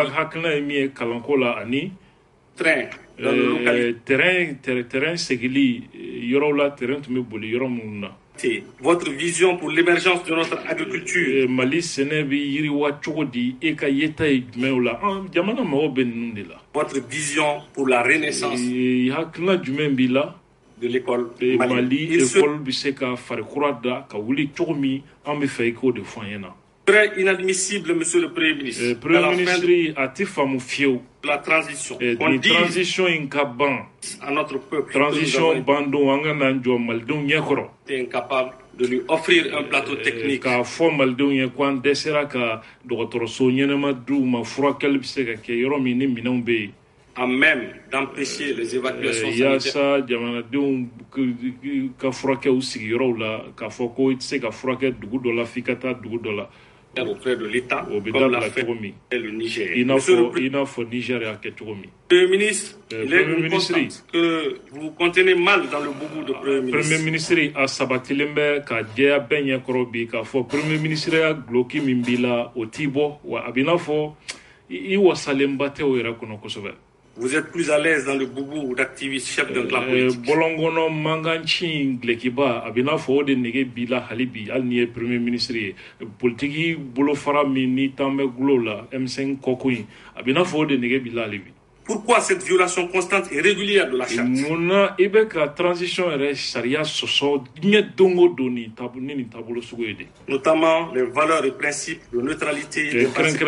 train dans le localité. Votre vision pour l'émergence de notre agriculture. Votre vision pour la renaissance de l'école Très inadmissible, monsieur le Premier ministre. La transition. On dit à notre peuple est incapable de lui offrir un plateau technique. À même d'empêcher les évacuations sanitaires auprès de l'État, comme l'a fait le Niger. Monsieur le ministre, il est une constante que vous contenez mal dans le boubou de Premier ministre. Vous êtes plus à l'aise dans le boubou d'activiste chef d'un clan politique. Pourquoi cette violation constante et régulière de la charte? Notamment les valeurs et principes de neutralité et de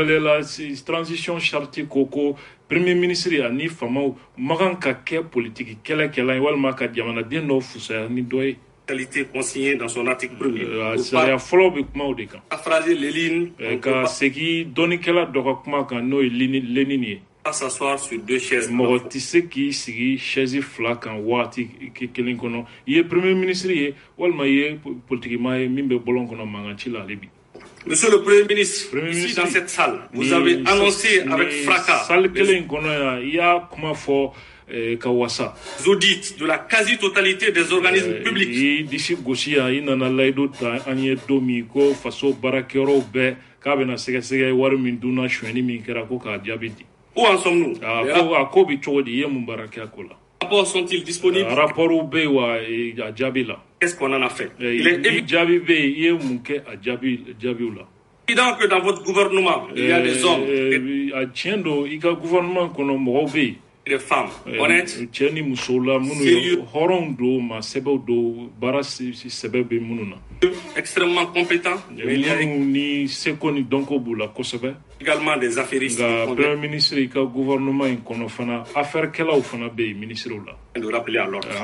Premier ministre ani famaw magan ka kɛ politique kɛlɛkɛla walima ka jamanaden dɔ fusaya ni dɔ ye. Qualité consignée dans son article 1er. Sariya fɔlɔ bɛ kuma o de kan. Paraphraser les lignes. Ka segi dɔnnikɛla dɔ ka kuma kan n'o ye Lénine ye. S'asseoir sur deux chaises. Mɔgɔ tɛ se k'i sigi chaise fila kan waati kelen kɔnɔ. I ye premier ministre ye walima i ye politique maa ye min bɛ bɔlɔn kɔnɔ mankan ci la ale bi. Monsieur le Premier ministre, ici dans cette salle, vous avez annoncé avec fracas audits de la quasi-totalité des organismes publics. Où en sommes-nous? Les rapports sont-ils disponibles? Qu'est-ce qu'on en a fait? Il est évident que dans votre gouvernement, il y a des hommes et des femmes honnêtes, extrêmement compétents, mais il y a également des affairistes. Premier ministre du gouvernement de rappeler à l'ordre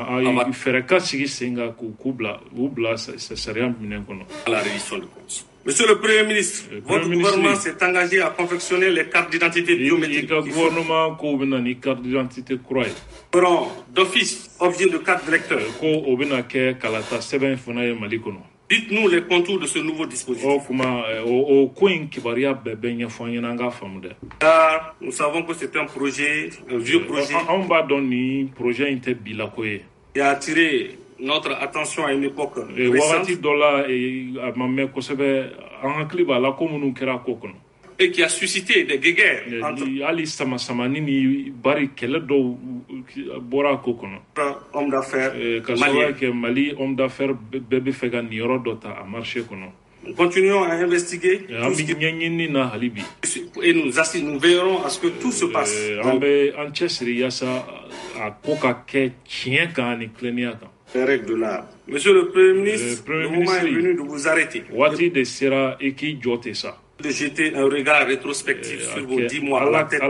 à la reddition de comptes. Monsieur le Premier ministre, votre gouvernement s'est engagé à confectionner les cartes d'identité biométriques. Feront d'office objet de carte d'électeur. Dites-nous les contours de ce nouveau dispositif. Car nous savons que c'est un projet, un vieux projet, qui a attiré notre attention à une époque récente et qui a suscité des guerres entre hommes d'affaires maliens. Nous continuons à investiguer et nous veillerons à ce que tout se passe. Les règles de l'art. Monsieur le Premier ministre, le moment est venu de vous arrêter. De jeter un regard rétrospectif sur vos 10 mois à la tête.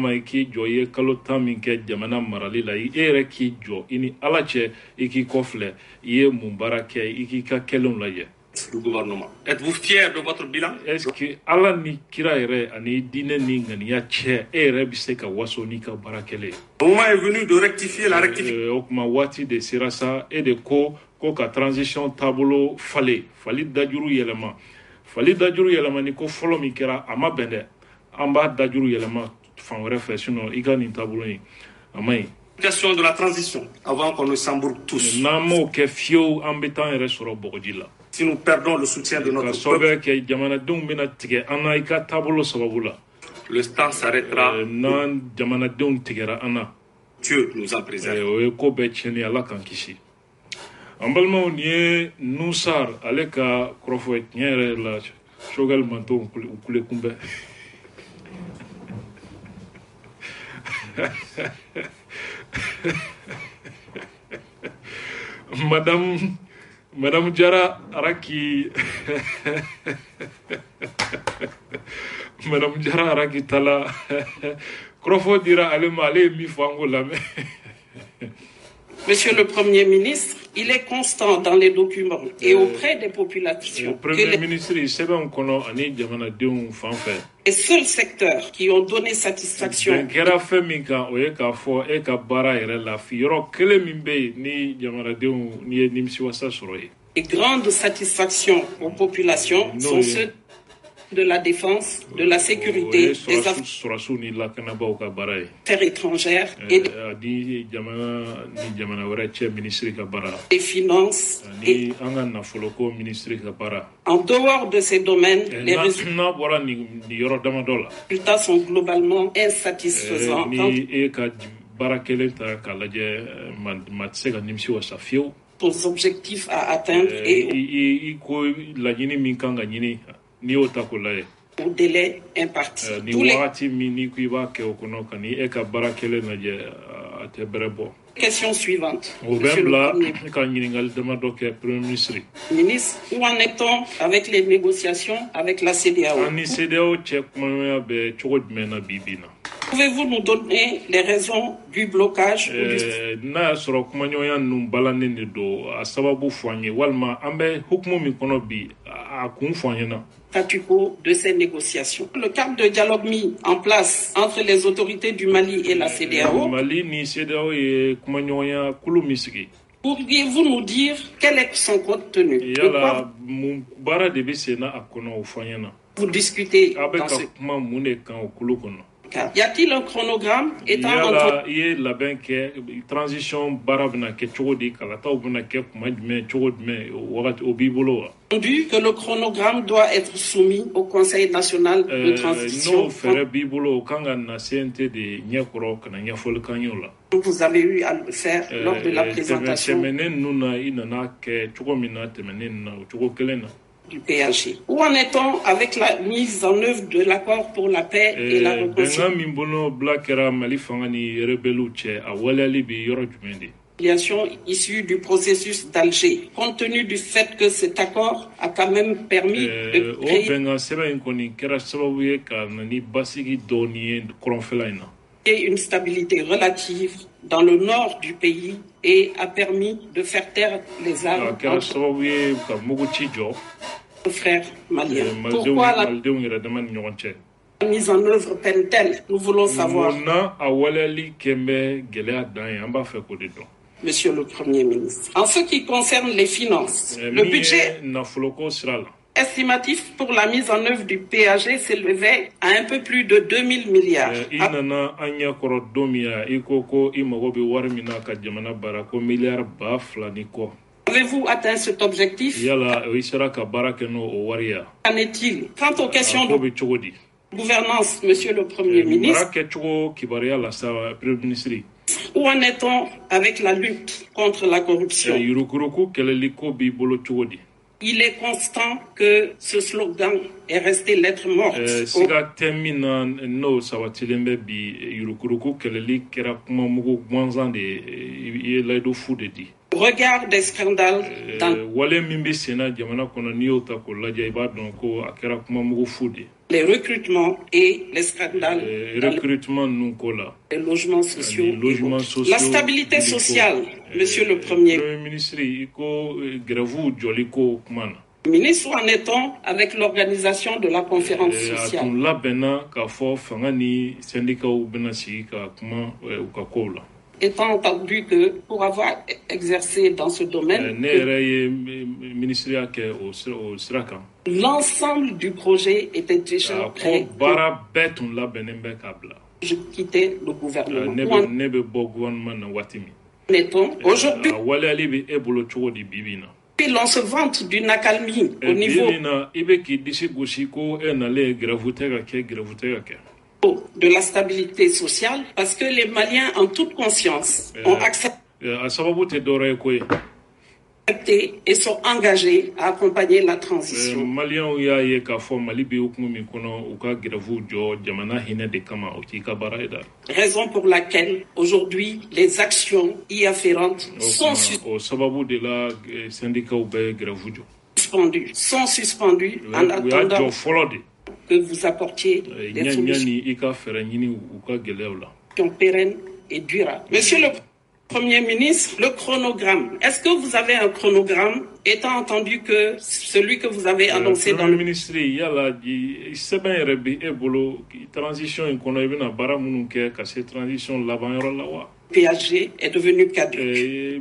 Le gouvernement. Êtes-vous fier de votre bilan? Est-ce que le moment est venu de rectifier la rectification. Transition tableau fali dajuru yelema fali dajuru yelema ni ko folo mi kera ama bende amba dajuru yelema fan were fe sino igani tableau yi amai. Question de la transition avant qu'on ne s'embourbe tous. Namo ke fio ambitan ere soro bogojila. Si nous perdons le soutien de notre peuple, le temps s'arrêtera. Dieu nous en préserve. Ambalma ni Nusar aleka krofo nyere la shogal manto ukule kumbe. Madame Jara Araki Madame Jara Araki Tala Krofo dira ale mi fango lame. Monsieur le Premier ministre, il est constant dans les documents et auprès des populations. Le Premier ministre, les seuls secteurs qui ont donné satisfaction et grande satisfaction aux populations sont ceux de la défense, de la sécurité, des affaires étrangères et des finances. Et en dehors de ces domaines, les résultats sont globalement insatisfaisants. Aux objectifs à atteindre et au délai imparti. Question suivante. Ministre, où en est-on avec les négociations avec la CEDEAO? Pouvez-vous nous donner les raisons du blocage de ces négociations? Le cadre de dialogue mis en place entre les autorités du Mali et la CEDEAO Pourriez-vous nous dire quel est son contenu? Vous discutez dans ce... Y a-t-il un chronogramme étant entendu que le chronogramme doit être soumis au Conseil national de transition? Vous avez eu à le faire lors de la présentation du PAG. Où en est-on avec la mise en œuvre de l'accord pour la paix et la réconciliation issue du processus d'Alger, compte tenu du fait que cet accord a quand même permis de créer une stabilité relative dans le nord du pays et a permis de faire taire les armes entre frères maliens. Pourquoi la mise en œuvre peine-t-elle? Nous voulons savoir. Monsieur le Premier ministre, en ce qui concerne les finances, le budget estimatif pour la mise en œuvre du PAG s'élevait à un peu plus de 2000 milliards. Avez-vous atteint cet objectif? Qu'en est-il? Quant aux questions de gouvernance, Monsieur le Premier ministre, où en est-on avec la lutte contre la corruption? Il est constant que ce slogan est resté lettre morte. Regard des scandales dans les recrutements et les scandales les logements sociaux. La stabilité sociale, Monsieur le Premier ministre, où en est-on avec l'organisation de la conférence sociale? Étant entendu que pour avoir exercé dans ce domaine, l'ensemble du projet était déjà prêt. Je quittais le gouvernement. Aujourd'hui, puis l'on se vante d'une accalmie au niveau de la stabilité sociale, parce que les Maliens, en toute conscience, ont accepté et sont engagés à accompagner la transition. Raison pour laquelle, aujourd'hui, les actions y afférentes sont suspendues en attendant que vous apportiez des solutions pérennes et durables. Monsieur le Premier ministre, le chronogramme, est-ce que vous avez un chronogramme, étant entendu que celui que vous avez annoncé dans le ministre, PAG est devenu caduc.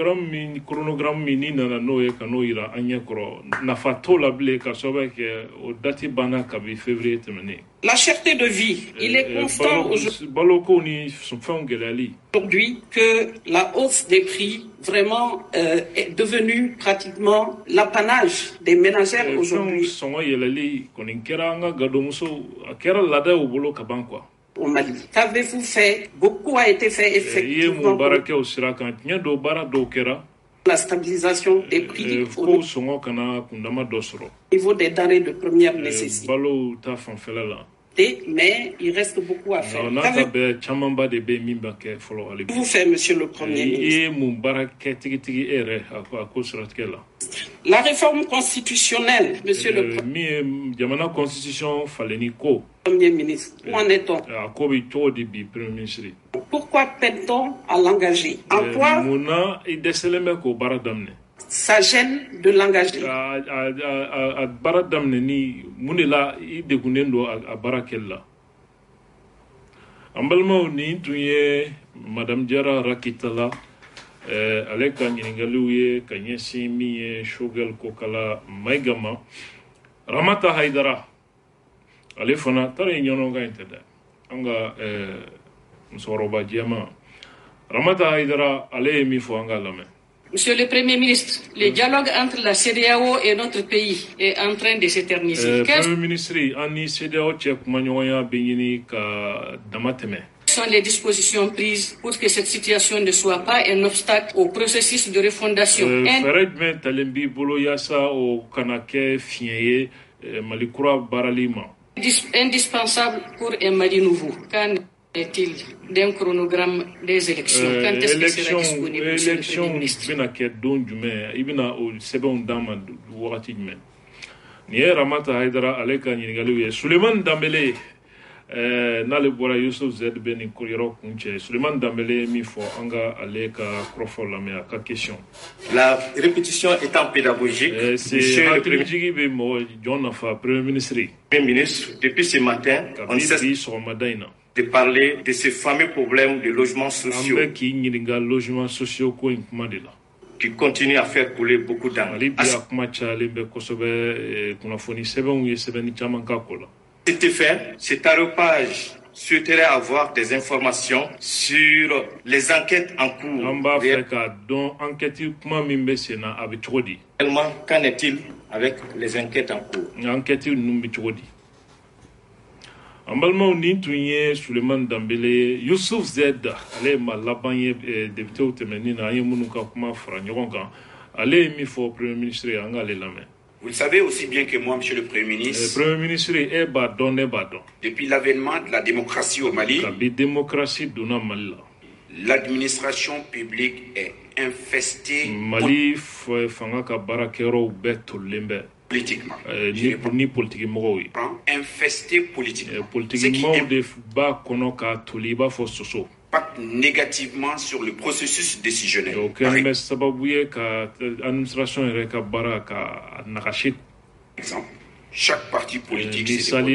La cherté de vie, il est constant aujourd'hui que la hausse des prix vraiment est devenue pratiquement l'apanage des ménagères aujourd'hui au Mali. Qu'avez-vous fait? Beaucoup a été fait effectivement pour la stabilisation des prix au niveau des denrées de première nécessité. Mais il reste beaucoup à faire. Qu'avez-vous fait, Monsieur le Premier ministre? La réforme constitutionnelle, Monsieur le Premier ministre, où en est-on? Pourquoi peine-t-on à l'engager? En quoi ça gêne de l'engager? Madame Diarra Rakitala ale ka ɲiningaliw ye ka ɲɛsin min ye Choguel Kokala Maïgama. Ramata Haidara ale fana tara ye ɲɔnɔnkan in tɛ dɛ an ka musokɔrɔba jɛma. Ramata Haidara ale ye min fɔ an ka lamɛn. Monsieur le Premier ministre, le dialogue entre la CEDEAO et notre pays est en train de s'éterniser. Premier ministre, ani CEDEAO cɛ kumaɲɔgɔnya bɛ ɲini ka dama tɛmɛ. Quelles sont les dispositions prises pour que cette situation ne soit pas un obstacle au processus de refondation? Fɛɛrɛ jumɛn talen b'i bolo yaasa o kana kɛ fiɲɛ ye Mali kura baarali ma? Indispensable pour un Mali nouveau. Qu'en est-il d'un chronogramme des élections? Quand est-ce que sera disponible, monsieur le Premier ministre? Bɛna kɛ don jumɛn? I bɛna o sɛbɛnw d'an ma wagati jumɛn? Nin ye Ramata Haidara ale ka ɲininkaliw ye. Sulemani Danbele n'ale bɔra Yusuf Z bɛ nin yɔrɔ kun cɛ. Sulemani Danbele min fɔ an ka ale ka kɔrɔfɔ lamɛn a ka question. La répétition étant pédagogique, c'est hakilijigi bɛ mɔgɔ jɔn nafa Premier ministre. Premier ministre, depuis ce matin, on cesse de parler de ce fameux problème de logements sociaux qui continue à faire couler beaucoup d'encre. Cet effet, cet arropage souhaiterait avoir des informations sur les enquêtes en cours. Qu'en est-il avec les enquêtes en cours? Ambalmaw ni tun ye Sulemani Danbele Yusuf Z ale ma laban ye député tɛmɛni na an ye minnu ka kuma fara ɲɔgɔn kan ale ye min fɔ Premier ministre an k'ale lamɛn. Vous le savez aussi bien que moi, monsieur le Premier ministre. Premier ministre e b'a dɔn ne b'a dɔn. Depuis l'avènement de la démocratie au Mali. Kabi démocratie donna Mali la. L'administration publique est infestée. Mali fanga ka baarakɛyɔrɔw bɛɛ tolilen bɛ. Politiquement. Ni politique mɔgɔw ye. Infesté politiquement. Politique mɔgɔw de b'a kɔnɔ ka toli I b'a fɔ soso. Impacte négativement sur le processus décisionnel. O kɛlen bɛ sababu ye ka administration yɛrɛ ka baara ka nagasi. Exemple, chaque parti politique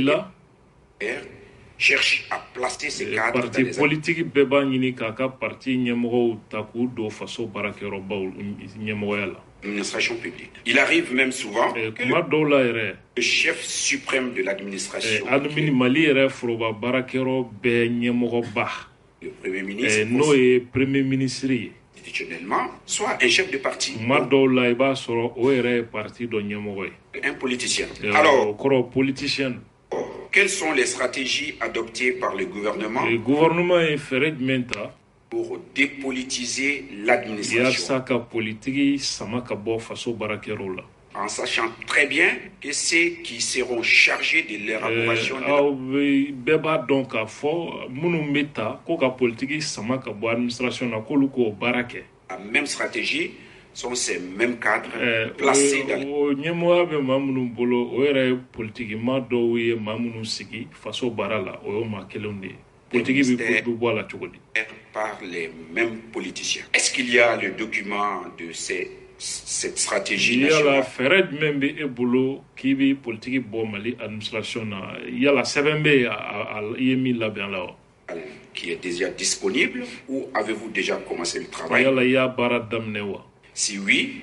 cherche à placer ses cadres parti politique bɛɛ b'a ɲini k'a ka parti ɲɛmɔgɔw ta k'u don faso baarakɛyɔrɔbaw ɲɛmɔgɔya la. Administration publique. Il arrive même souvent que le chef suprême de l'administration Mali yɛrɛ foroba baarakɛyɔrɔ bɛɛ ɲɛmɔgɔba le Premier ministre n'o ye Premier ministre ye institutionnellement soit un chef de parti tuma dɔw la I b'a sɔrɔ o yɛrɛ ye parti dɔ ɲɛmɔgɔ ye un politicien. Alors kɔrɔ politicien. Quelles sont les stratégies adoptées par le gouvernement? Le gouvernement ye fɛɛrɛ jumɛn ta pour dépolitiser l'administration. Yaasa ka politiki sama ka bɔ faso baarakɛyɔrɔw la. En sachant très bien que ceux qui seront chargés de l'élaboration bɛɛ b'a dɔn k'a fɔ minnu bɛ ta ko ka politiki sama ka bɔ administration na k'olu k'o baara kɛ. La même stratégie sont ces mêmes cadres placés dans ɲɛmɔgɔya bɛ maa minnu bolo o yɛrɛ ye politikima dɔw ye maa minnu sigi faso baara la o ye maa kelenw de ye. Politique bɛ bɔ a la cogo di? Par les mêmes politiciens. Est-ce qu'il y a le document de cette stratégie nationale? Yala fɛɛrɛ jumɛn bɛ e bolo k'i bɛ politiki bɔ Mali administration na yala sɛbɛn bɛ yen I ye min labɛn la wa? Qui est déjà disponible ou avez-vous déjà commencé le travail? Yala I y'a baara daminɛ wa? Si oui,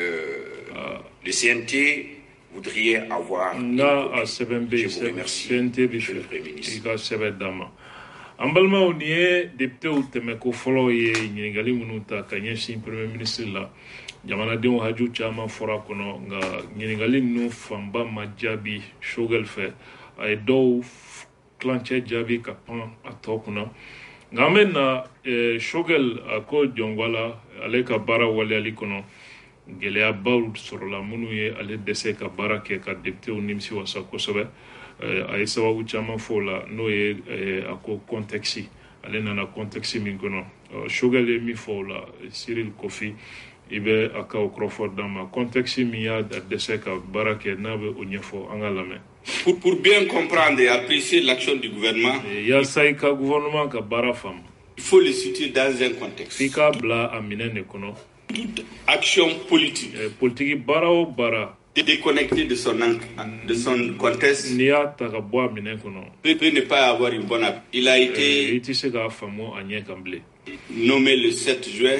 le CNT voudrait avoir. Nga sɛbɛn bɛ yen CNT bɛ fɛ I ka sɛbɛn d'a ma. An balimaw nin ye députéw tɛmɛko fɔlɔ ye ɲininkali minnu ta ka ɲɛsin Premier ministre la jamanadenw haju caman fɔra kɔnɔ nka ɲininkali ninnu fanba ma jaabi Choguel fɛ a ye dɔw kilancɛ jaabi ka pan a tɔ kunna nka an bɛ na Choguel a ko jɔnwala ale ka baara waleyali kɔnɔ gɛlɛyabaw sɔrɔla minnu ye ale dɛsɛ ka baara kɛ ka députéw nimisi wasa kosɛbɛ a ye sababu caman fɔ la n'o ye a ko contexte ale nana contexte min kɔnɔ Choguel ye min fɔ o la Cyril Kofi I bɛ a ka o kɔrɔfɔ d'an ma contexte min y'a dɛsɛ ka baara kɛ n'a bɛ o ɲɛfɔ an ka lamɛn. Pour bien comprendre et apprécier l'action du gouvernement, yaasa I ka gouvernement ka baara faamu. Il faut le situer dans un contexte. I k'a bila a minɛn de kɔnɔ. Toute action politique politiki baara o baara déconnecté de son contexte, peut ne pas avoir une bonne appétit. Il a été nommé le 7 juin.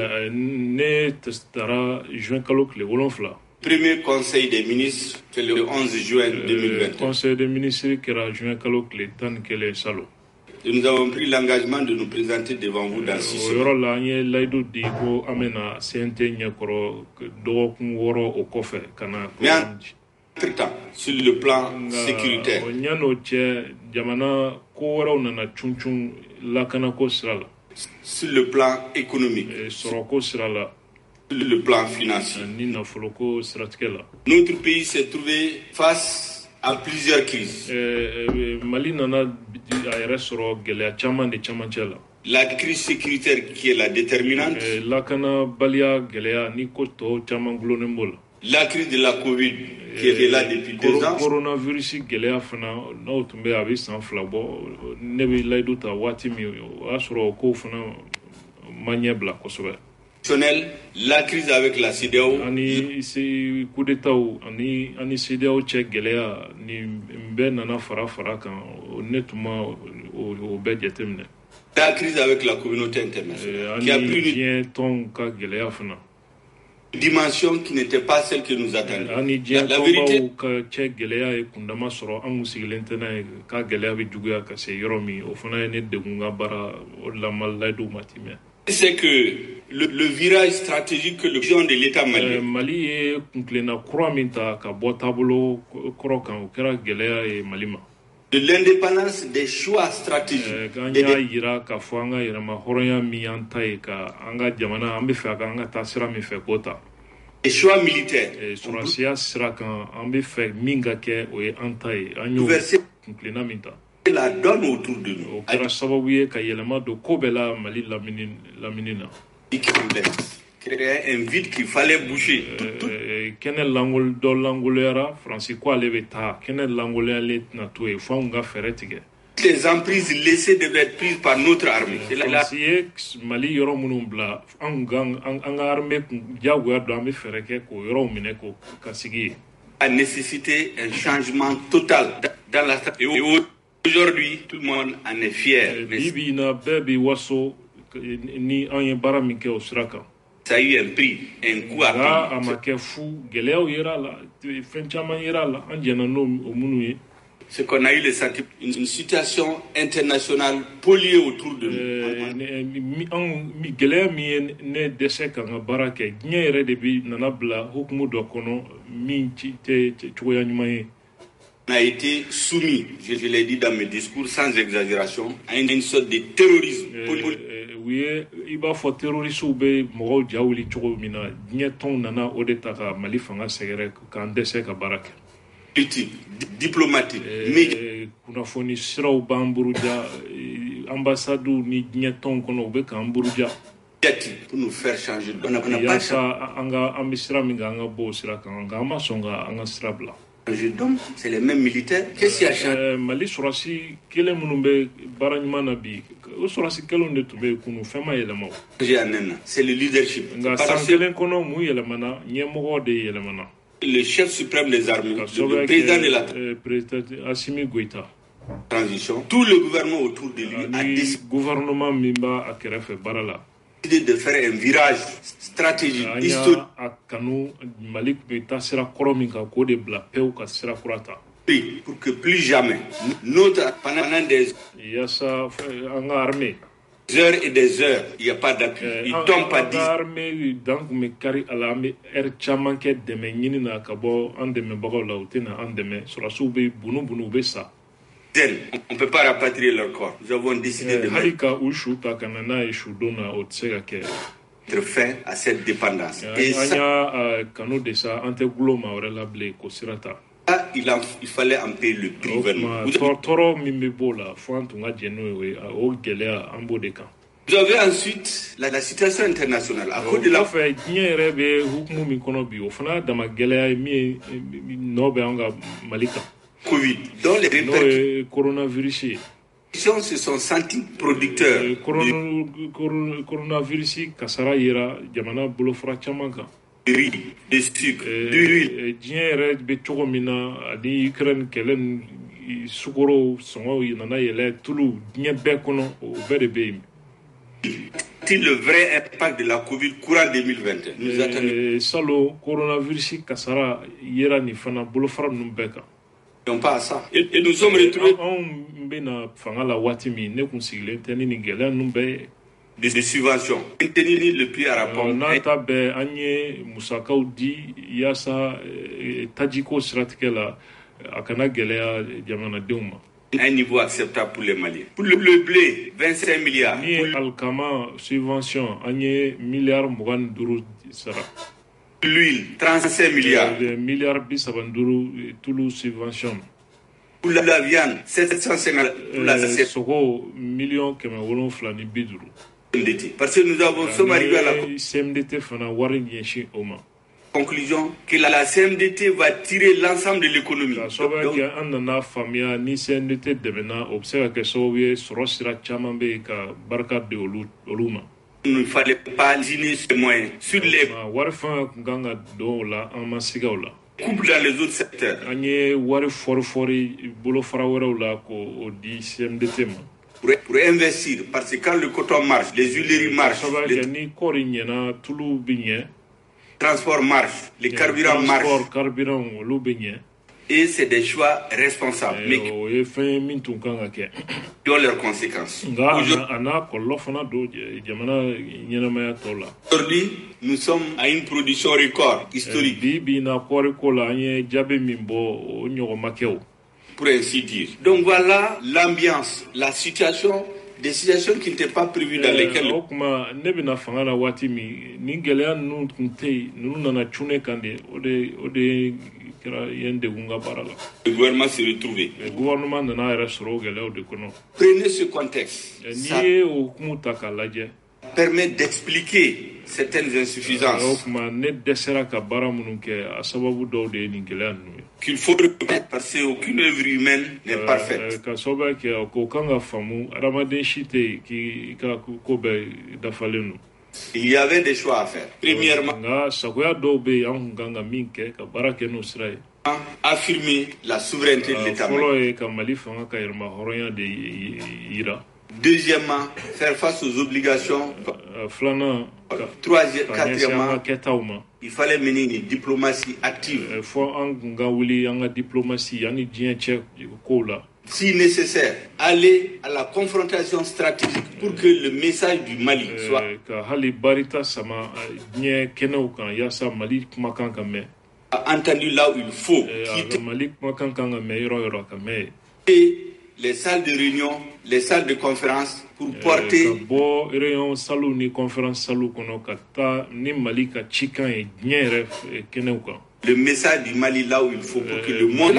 Premier conseil des ministres, c'est le 11 juin 2020. Conseil des ministres qui a juin salo. Et nous avons pris l'engagement de nous présenter devant vous dans 6 semaines. Mais entre-temps, sur le plan sécuritaire, sur le plan économique, sur le plan financier, notre pays s'est trouvé face à plusieurs crises. La crise sécuritaire qui est la déterminante, la crise de la Covid qui est là depuis 2 ans, la crise avec la CEDEAO, la crise avec la communauté internationale qui a pris une dimension qui n'était pas celle que nous attendions. La vérité, c'est que le virage stratégique que le président de l'État malien de l'indépendance des choix stratégiques des choix militaires la donne autour de nous créer un vide qu'il fallait boucher. Les emprises laissées devaient être prises par notre armée. A nécessité un changement total dans la stratégie. Aujourd'hui, tout le monde en est fier. Ça a eu un prix, un coût à payer. C'est qu'on a eu une situation internationale polluée autour de nous. On a été soumis, je l'ai dit dans mes discours sans exagération, à une sorte de terrorisme. Politique, diplomatique, pour nous faire changer. On n'a pas c'est les mêmes militaires. Qu'est-ce qui a changé? C'est le leadership. Le chef suprême des armées, le président de la transition, tout le gouvernement autour de lui a décidé de faire un virage stratégique historique pour que plus jamais notre pendant des heures et des heures, il n'y a pas d'appui. Il ne tombe pas 10. On ne peut pas rapatrier leur corps. Nous avons décidé de mettre fin à cette dépendance. Et ça, il fallait en payer le prix. Vous avez ensuite la situation internationale. À cause de la Covid, dont les répercussions se sont sentis producteurs. riz, de sucre, d'huile. Diɲɛ bɛ cogo min na ani Ukraine kɛlɛ sukaro sɔngɔ yi nana yɛlɛ tulu diɲɛ bɛɛ kɔnɔ o bɛɛ de bɛ yen. Le vrai impact de la Covid courant 2021. Nous attendons. Salo coronavirus kasara yera ni fana bolofara ninnu bɛɛ kan. Non pas ça. Et nous sommes retrouvés. Anw bɛna fanga la waati min ne kun sigilen tɛ ni nin gɛlɛya ninnu bɛɛ des subventions. Maintenir le prix à rapport. N'a ta bɛɛ an ye musakaw di yaasa tajiko siratigɛ la a kana gɛlɛya jamanadenw ma. Un niveau acceptable pour les Maliens. Pour le blé, 25 milliards. Ni alkama subvention an ye miliyari 25 sara. L'huile, 35 milliards. Miliyari 35 tulu subvention. Pour la viande, 750 pour la sogo million 750. Parce que nous sommes arrivés à la CMDT fana wari ɲɛsin o ma. Conclusion que la CMDT va tirer l'ensemble de l'économie. Donc, an nana faamuya ni CMDT dɛmɛna o bɛ se ka kɛ sababu ye sɔrɔ sira caman bɛ yen ka barika di olu ma. Il ne fallait pas lésiner ces moyens sur les wari fɛn kun kan ka don o la an ma siga o la. Couple dans les autres secteurs. An ye wari fɔrifɔri bolofara wɛrɛw la k'o di CMDT ma. Pour investir, parce que quand le coton marche, les huileries marchent, ni kɔɔri ɲɛna tulu bɛ ɲɛ. Transport marche, les carburants marchent. Et c'est des choix responsables. Mais qui ont leurs conséquences. Aujourd'hui, nous sommes à une production record historique. Pour ainsi dire. Donc voilà l'ambiance, la situation. Des situations qui n'étaient pas prévues dans lesquelles... Le gouvernement s'est retrouvé. Prenez ce contexte. Ça permet d'expliquer certaines insuffisances qu'il faut reconnaître parce qu'aucune œuvre humaine n'est parfaite. Il y avait des choix à faire. Premièrement, affirmer la souveraineté de l'État. Deuxièmement, faire face aux obligations. Troisièmement, quatrièmement, il fallait mener une diplomatie active. Si nécessaire, aller à la confrontation stratégique pour que le message du Mali soit entendu là où il faut. Et les salles de réunion, les salles de conférence pour porter le message du Mali là où il faut pour que le monde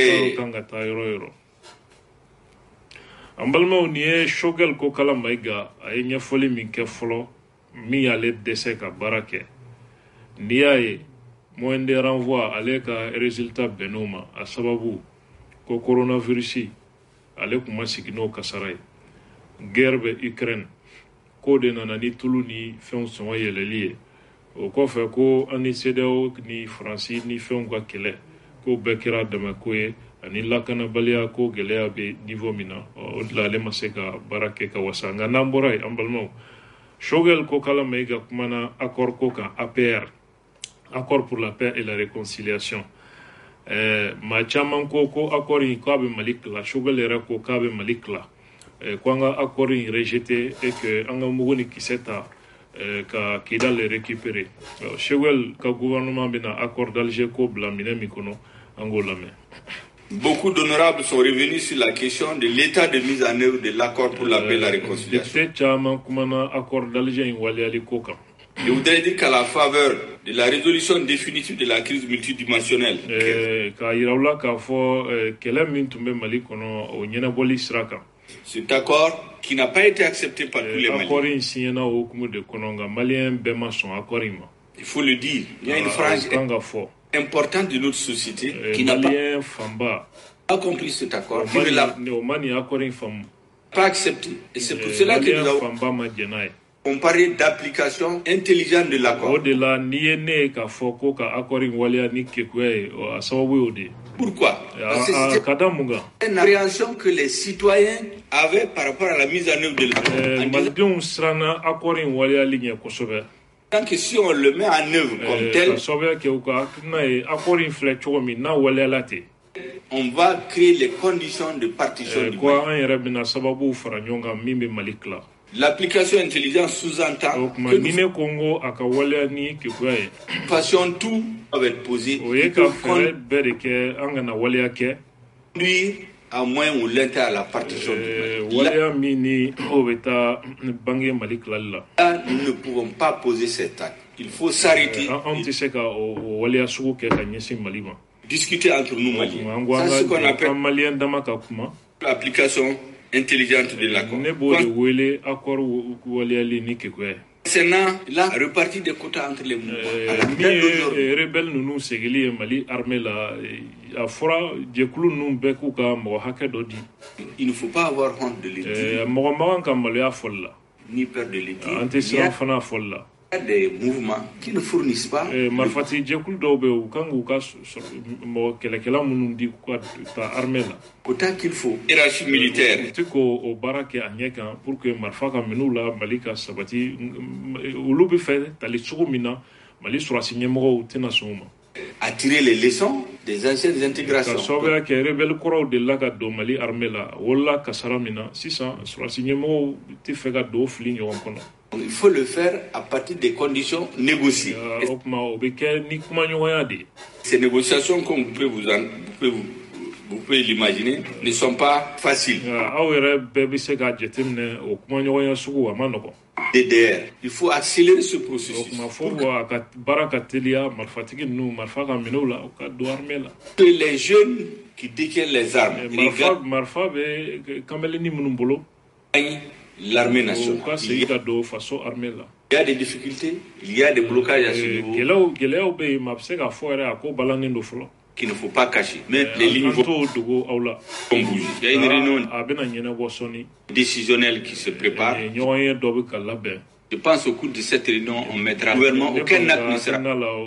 an balimaw ni ye Choguel ko kala Mayiga a ye ɲɛfɔli min kɛ fɔlɔ min y'ale dɛsɛ ka baara kɛ n'i y'a ye moyen de renvoi ale ka résultat bɛnn'o ma a sababu ko coronavirus ale kun ma sigi n'o kasara ye guerre bɛ Ukraine k'o de nana ni tulu ni fɛnw sɔngɔ yɛlɛli ye o kɔfɛ ko an ni CEDEAO ni Faransi ni fɛnw ka kɛlɛ k'o bɛɛ kɛra dɛmɛko ye ani lakanabaliya ko gɛlɛya bɛ niveau min na o de la ale ma se ka baara kɛ ka wasa nka n'an bɔra yen an balimaw Choguel ko kala Mayiga kumana accord ko kan APR accord pour la paix et la réconciliation maa caman ko accord in k'a bɛ Mali tila Choguel yɛrɛ ko k'a bɛ Mali tila ko an ka accord in rejeté et que an ka mugu ni kisɛ ta ka Kidal récupérer Choguel ka gouvernement bɛna accord d'Alger ko bila minɛ min kɔnɔ an k'o lamɛn. Beaucoup d'honorables sont revenus sur la question de l'état de mise en œuvre de l'accord pour la paix et la réconciliation. Je voudrais dire qu'à la faveur de la résolution définitive de la crise multidimensionnelle, cet accord qui n'a pas été accepté par tous les Maliens, il faut le dire, il y a une frange importante de notre société qui n'a pas compris cet accord, qui ne l'a pas accepté. Et c'est pour cela que nous avons On parlait d'application intelligente de l'accord. Pourquoi? Parce que c'était une appréhension que les citoyens avaient par rapport à la mise en œuvre de l'accord. Tant que si on le met en œuvre comme tel, on va créer les conditions de partition du Mali. L'application intelligente sous-entend que nous fassions tout avec posé et que conduire à moins ou l'intérêt à la partition du Mali. Là, nous ne pouvons pas poser cet acte. Il faut s'arrêter. Discuter entre nous Maliens. C'est ce qu'on appelle l'application intelligente de l'accord. Sénat, là, reparti des quotas entre les mouvements. Il ne faut pas avoir honte de l'étude, ni peur de l'étude. Il y a des mouvements qui ne fournissent pas. Autant qu'il faut. Hiérarchie militaire. Attirer les leçons des anciennes intégrations. Il faut le faire à partir des conditions négociées. Ces négociations, comme vous pouvez l'imaginer, ne sont pas faciles. DDR. Il faut accélérer ce processus. Que les jeunes qui détiennent les armes l'armée nationale. Il y a des difficultés, il y a des blocages à ce niveau qu'il ne faut pas cacher. Mais les lignes vont bouger. Il y a une réunion décisionnelle qui se prépare. Je pense au cours de cette réunion, on mettra au gouvernement, aucun acte ne sera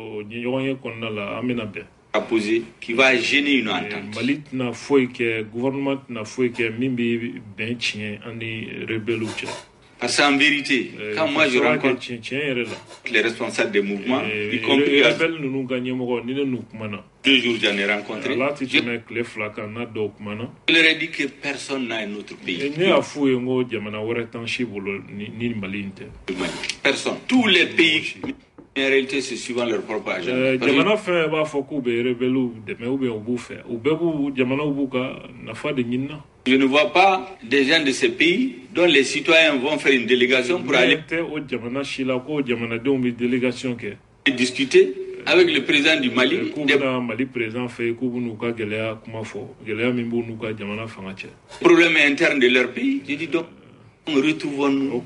posé qui va gêner une entente. Parce qu'en vérité, quand moi je rencontre les responsables des mouvements, y compris 2 jours j'en ai rencontré, je leur ai dit que personne n'a un autre pays. Personne. Tous les pays, en réalité, c'est suivant leur propre agenda. Je ne vois pas des gens de ces pays dont les citoyens vont faire une délégation pour aller discuter avec le président du Mali. Problèmes internes de leur pays. Je dis donc, retrouvons-nous.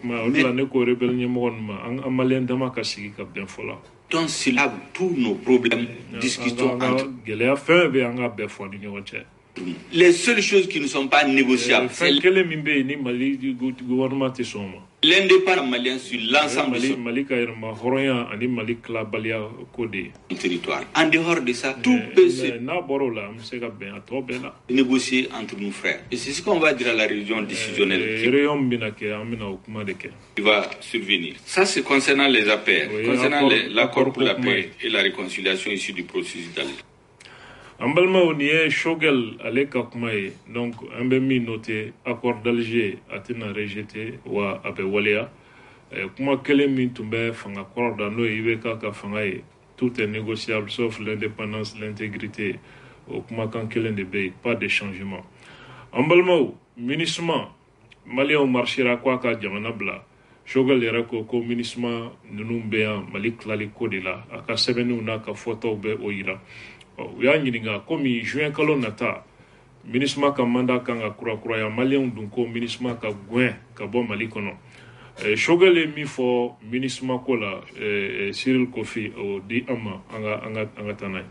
Donc, c'est là tous nos problèmes. Discutons entre nous. Les seules choses qui ne sont pas négociables, c'est l'indépendance malien sur l'ensemble de son territoire. En dehors de ça, tout peut se négocier entre nos frères. Et c'est ce qu'on va dire à la réunion décisionnelle qui va survenir. Ça, c'est concernant les APR, concernant l'accord pour la paix et la réconciliation issu du processus d'Alger. Ambalma on est Shogel Aleka Kumae, donc un mi noté accord d'Alger atena rejeté wa abe walea kuma kele mi tumbe fanga accord d'ano ibeka ka fangae tout est négociable sauf l'indépendance, l'intégrité au kuma kan kele de bay pas de changement. Ambalma ministement malien marchera quoi ka jamana bla Shogel yera ko ministement nunumbe Mali klali kodila aka sebenu na ka photo be oira. Yangininga komi juin kalo nata ministre ka manda kanga kura ya malien dunko ministre ka gwen ka bo Mali kono Shogele mi fo ministre ko la Cyril Kofi o di ama anga tanay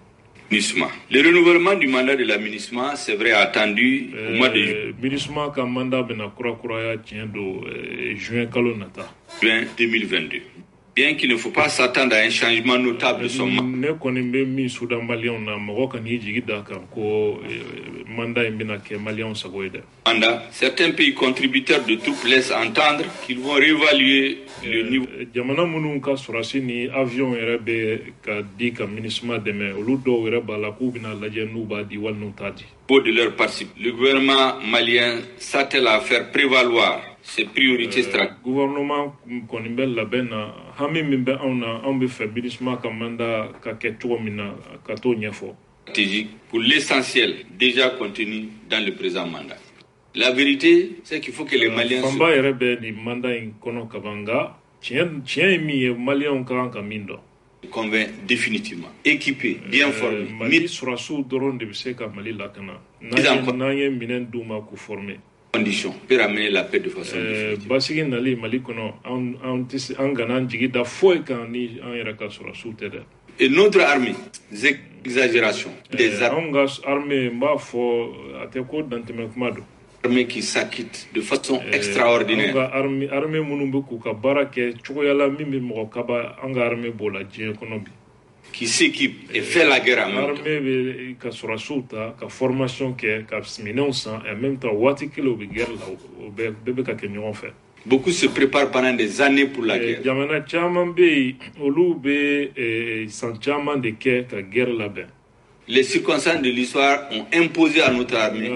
Le renouvellement du mandat de la MINUSMA, c'est vrai, attendu au mois de juin. MINUSMA ka mandat bena kura ya tiendo juin kalo nata. Juin 2022. Bien qu'il ne faut pas s'attendre à un changement notable de son mandat. Ne konimbe mi Soudan Malion na magoka ni jigida kan ko mandat imbina ke Malion sagoida. Certains pays contributeurs de troupes laissent entendre qu'ils vont réévaluer le niveau. Jamana munu ka surasi ni avion erebe ka di ka MINUSMA deme oludo ereba la kubina laje nuba di wal nutadi. De leur participation. Le gouvernement malien s'attelle à faire prévaloir ses priorités stratégiques. Gouvernement konibel la bena hami mimbe on be fait MINUSMA ka manda ka keto mina ka to nyefo. Stratégique pour l'essentiel déjà contenu dans le présent mandat. La vérité, c'est qu'il faut que les Maliens Famba erebe ni manda in kono kabanga chien mi Maliens kan kamindo. Convainc définitivement, équipé, bien formé. Mali surasu doron de biseka Mali lakana. Naye minen duma ku formé. Conditions pour amener la paix de façon définitive. Basigi nali Mali kono an ganan jigida foi kan ni an yeraka surasu tede. Et notre armée, exagération des armées mba fo ateko dantemekumado. Armée qui s'acquitte de façon extraordinaire. Armée munumbe ku ka barake chokoyala mimi mo kaba anga armée bola je konobi. Qui s'équipe et fait la guerre en même temps. Armée ka surasuta ka formation ke ka minonsa et en même temps wati kilo bi guerre la bebe ka kenyon fait. Beaucoup se préparent pendant des années pour la guerre. Jamana chaman be olube sanchaman de ke ka guerre la ben. Les circonstances de l'histoire ont imposé à notre armée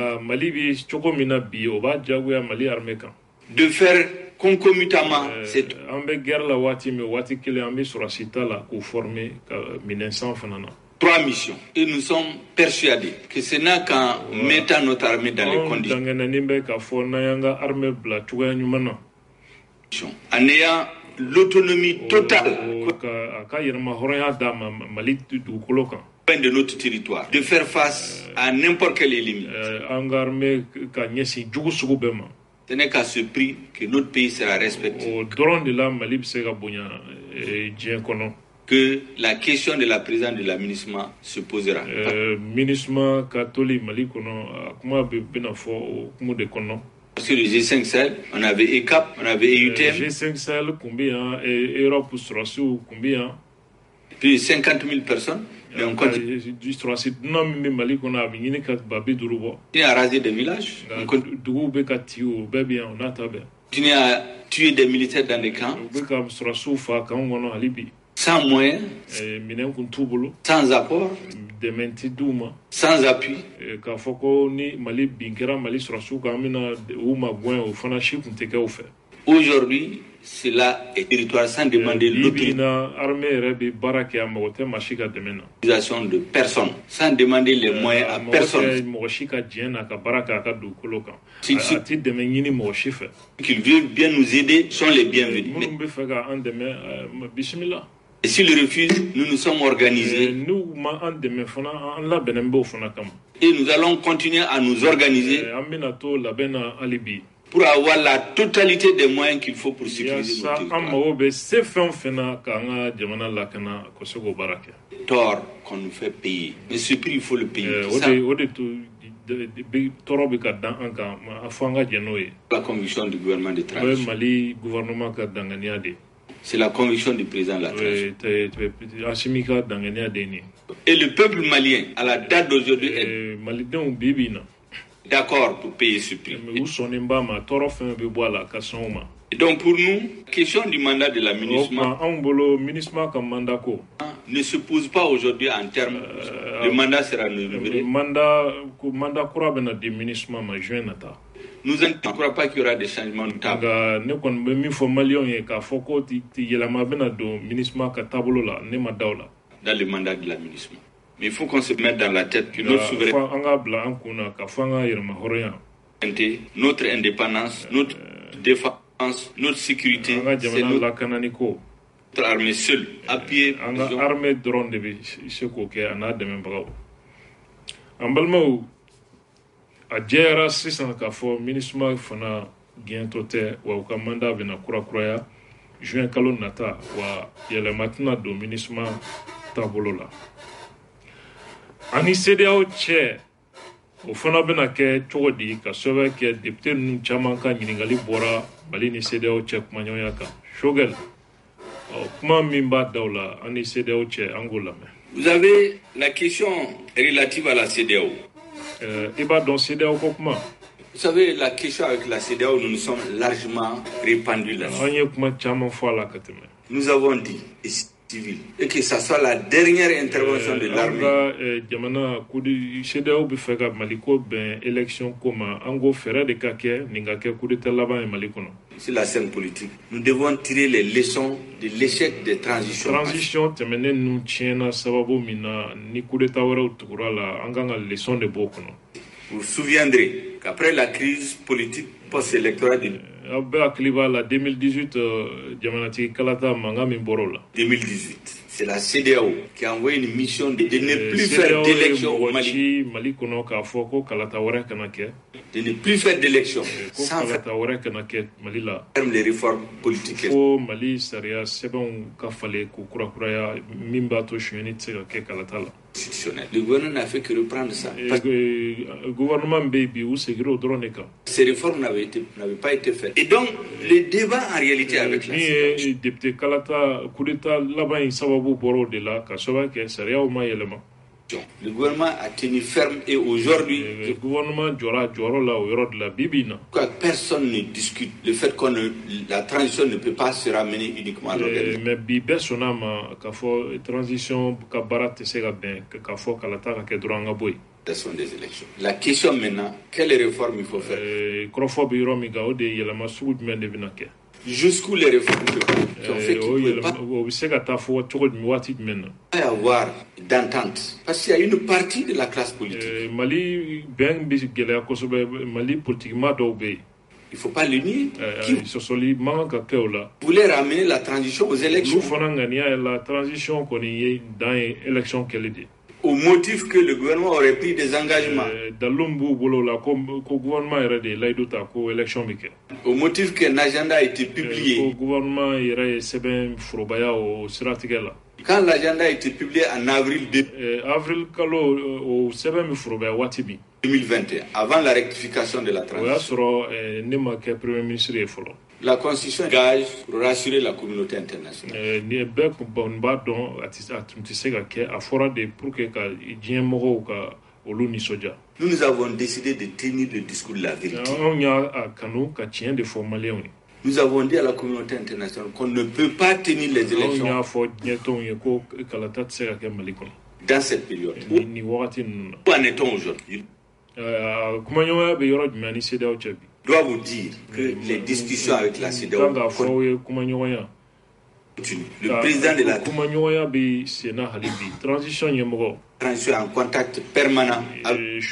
de faire concomitamment cette trois missions. Et nous sommes persuadés que ce n'est qu'en mettant notre armée dans les conditions, en ayant l'autonomie totale de notre territoire, de faire face à n'importe quel ennemi. Ce n'est qu'à ce prix que notre pays sera respecté. Que la question de la présence de la MINUSMA se posera. MINUSMA catholique Mali parce que le G5 Sahel, on avait ECAP, on avait EUTM. G5 Sahel, combien? Europe combien? Plus de 50 000 personnes. Mais on continue. Il a rasé des villages. On continue à tuer des militaires dans des camps. Sans moyens, sans apport, sans appui. Aujourd'hui, cela est territoire sans demander l'autorisation de personne, sans demander les moyens à personne. Qu'ils veulent bien nous aider, sont les bienvenus. Et s'ils refusent, nous nous sommes organisés. Et nous allons continuer à nous organiser pour avoir la totalité des moyens qu'il faut pour sécuriser notre territoire. Tort qu'on nous fait payer. Mais ce prix, il faut le payer. La conviction du gouvernement de transition. C'est la conviction du président de la transition. Et le peuple malien, à la date d'aujourd'hui, est d'accord pour payer ce prix. Et donc pour nous, la question du mandat de la MINUSMA ne se pose pas aujourd'hui en termes le mandat sera renouvelé. Nous ne croyons pas qu'il y aura des changements notables. Dans le mandat de la MINUSMA. Mais il faut qu'on se mette dans la tête que notre souveraineté, notre indépendance, notre défense, notre sécurité, c'est notre armée seule, appuyée. A jɛra sisan k'a fɔ MINUSMA fana gɛntɔ tɛ wa u ka manda bɛna kurakuraya juin kalo nata wa yɛlɛma tɛna don MINUSMA taabolo la ani CEDEAO cɛ o fana bɛna kɛ cogo di ka sababu kɛ député ninnu caman ka ɲininkali bɔra Mali ni CEDEAO cɛ kumaɲɔgɔnya kan Shogel kuma min b'a daw la ani CEDEAO cɛ an k'o lamɛn. Vous avez la question relative à la CEDEAO. I b'a dɔn CEDEAO ko kuma. Vous savez, la question avec la CEDEAO, nous nous sommes largement répandus là-dessus. An ye kuma caman fɔ a la ka tɛmɛ. Nous avons dit et que ça soit la dernière intervention de l'armée. Jamana kudi CEDEAO bi fɛ ka Mali ko bɛn élection ko ma an ko fɛrɛ de ka kɛ nin ka kɛ coup d'état laban ye Mali kɔnɔ. Sur la scène politique, nous devons tirer les leçons de l'échec des transitions. Transition tɛmɛnen ninnu tiɲɛna sababu min na ni coup d'état wɛrɛw tugura la an kan ka leçon de b'o kɔnɔ. Vous vous souviendrez qu'après la crise politique post-électorale de 2018, Jamanatigi Kalata Manga Mimborola. 2018, c'est la CEDEAO qui a envoyé une mission de ne plus faire d'élection au Mali. De ne plus faire d'élection sans faire les réformes politiques. Le gouvernement n'a fait que reprendre ça. Ces réformes n'avaient pas été faites. Et donc, le débat en réalité avec la le gouvernement a tenu ferme et aujourd'hui, personne ne discute le fait que la transition ne peut pas se ramener uniquement à l'organisation. Des élections. La question maintenant, quelles réformes il faut faire? Jusqu'où les réformes qui ont fait qu'il ne peut pas y avoir d'entente. Parce qu'il y a une partie de la classe politique. Il ne faut pas le nier. Qui voulait ramener la transition aux élections. Au motif que le gouvernement aurait pris des engagements. Au motif qu'un agenda a été publié. Quand l'agenda a été publié en avril 2021, avant la rectification de la transition, la Constitution gage pour rassurer la communauté internationale. Nous avons décidé de tenir le discours de la vérité. Nous avons dit à la communauté internationale qu'on ne peut pas tenir les élections dans cette période. Où en est-on aujourd'hui? Je dois vous dire que les discussions avec la CEDEAO continuent. Le président de la transition est en contact permanent avec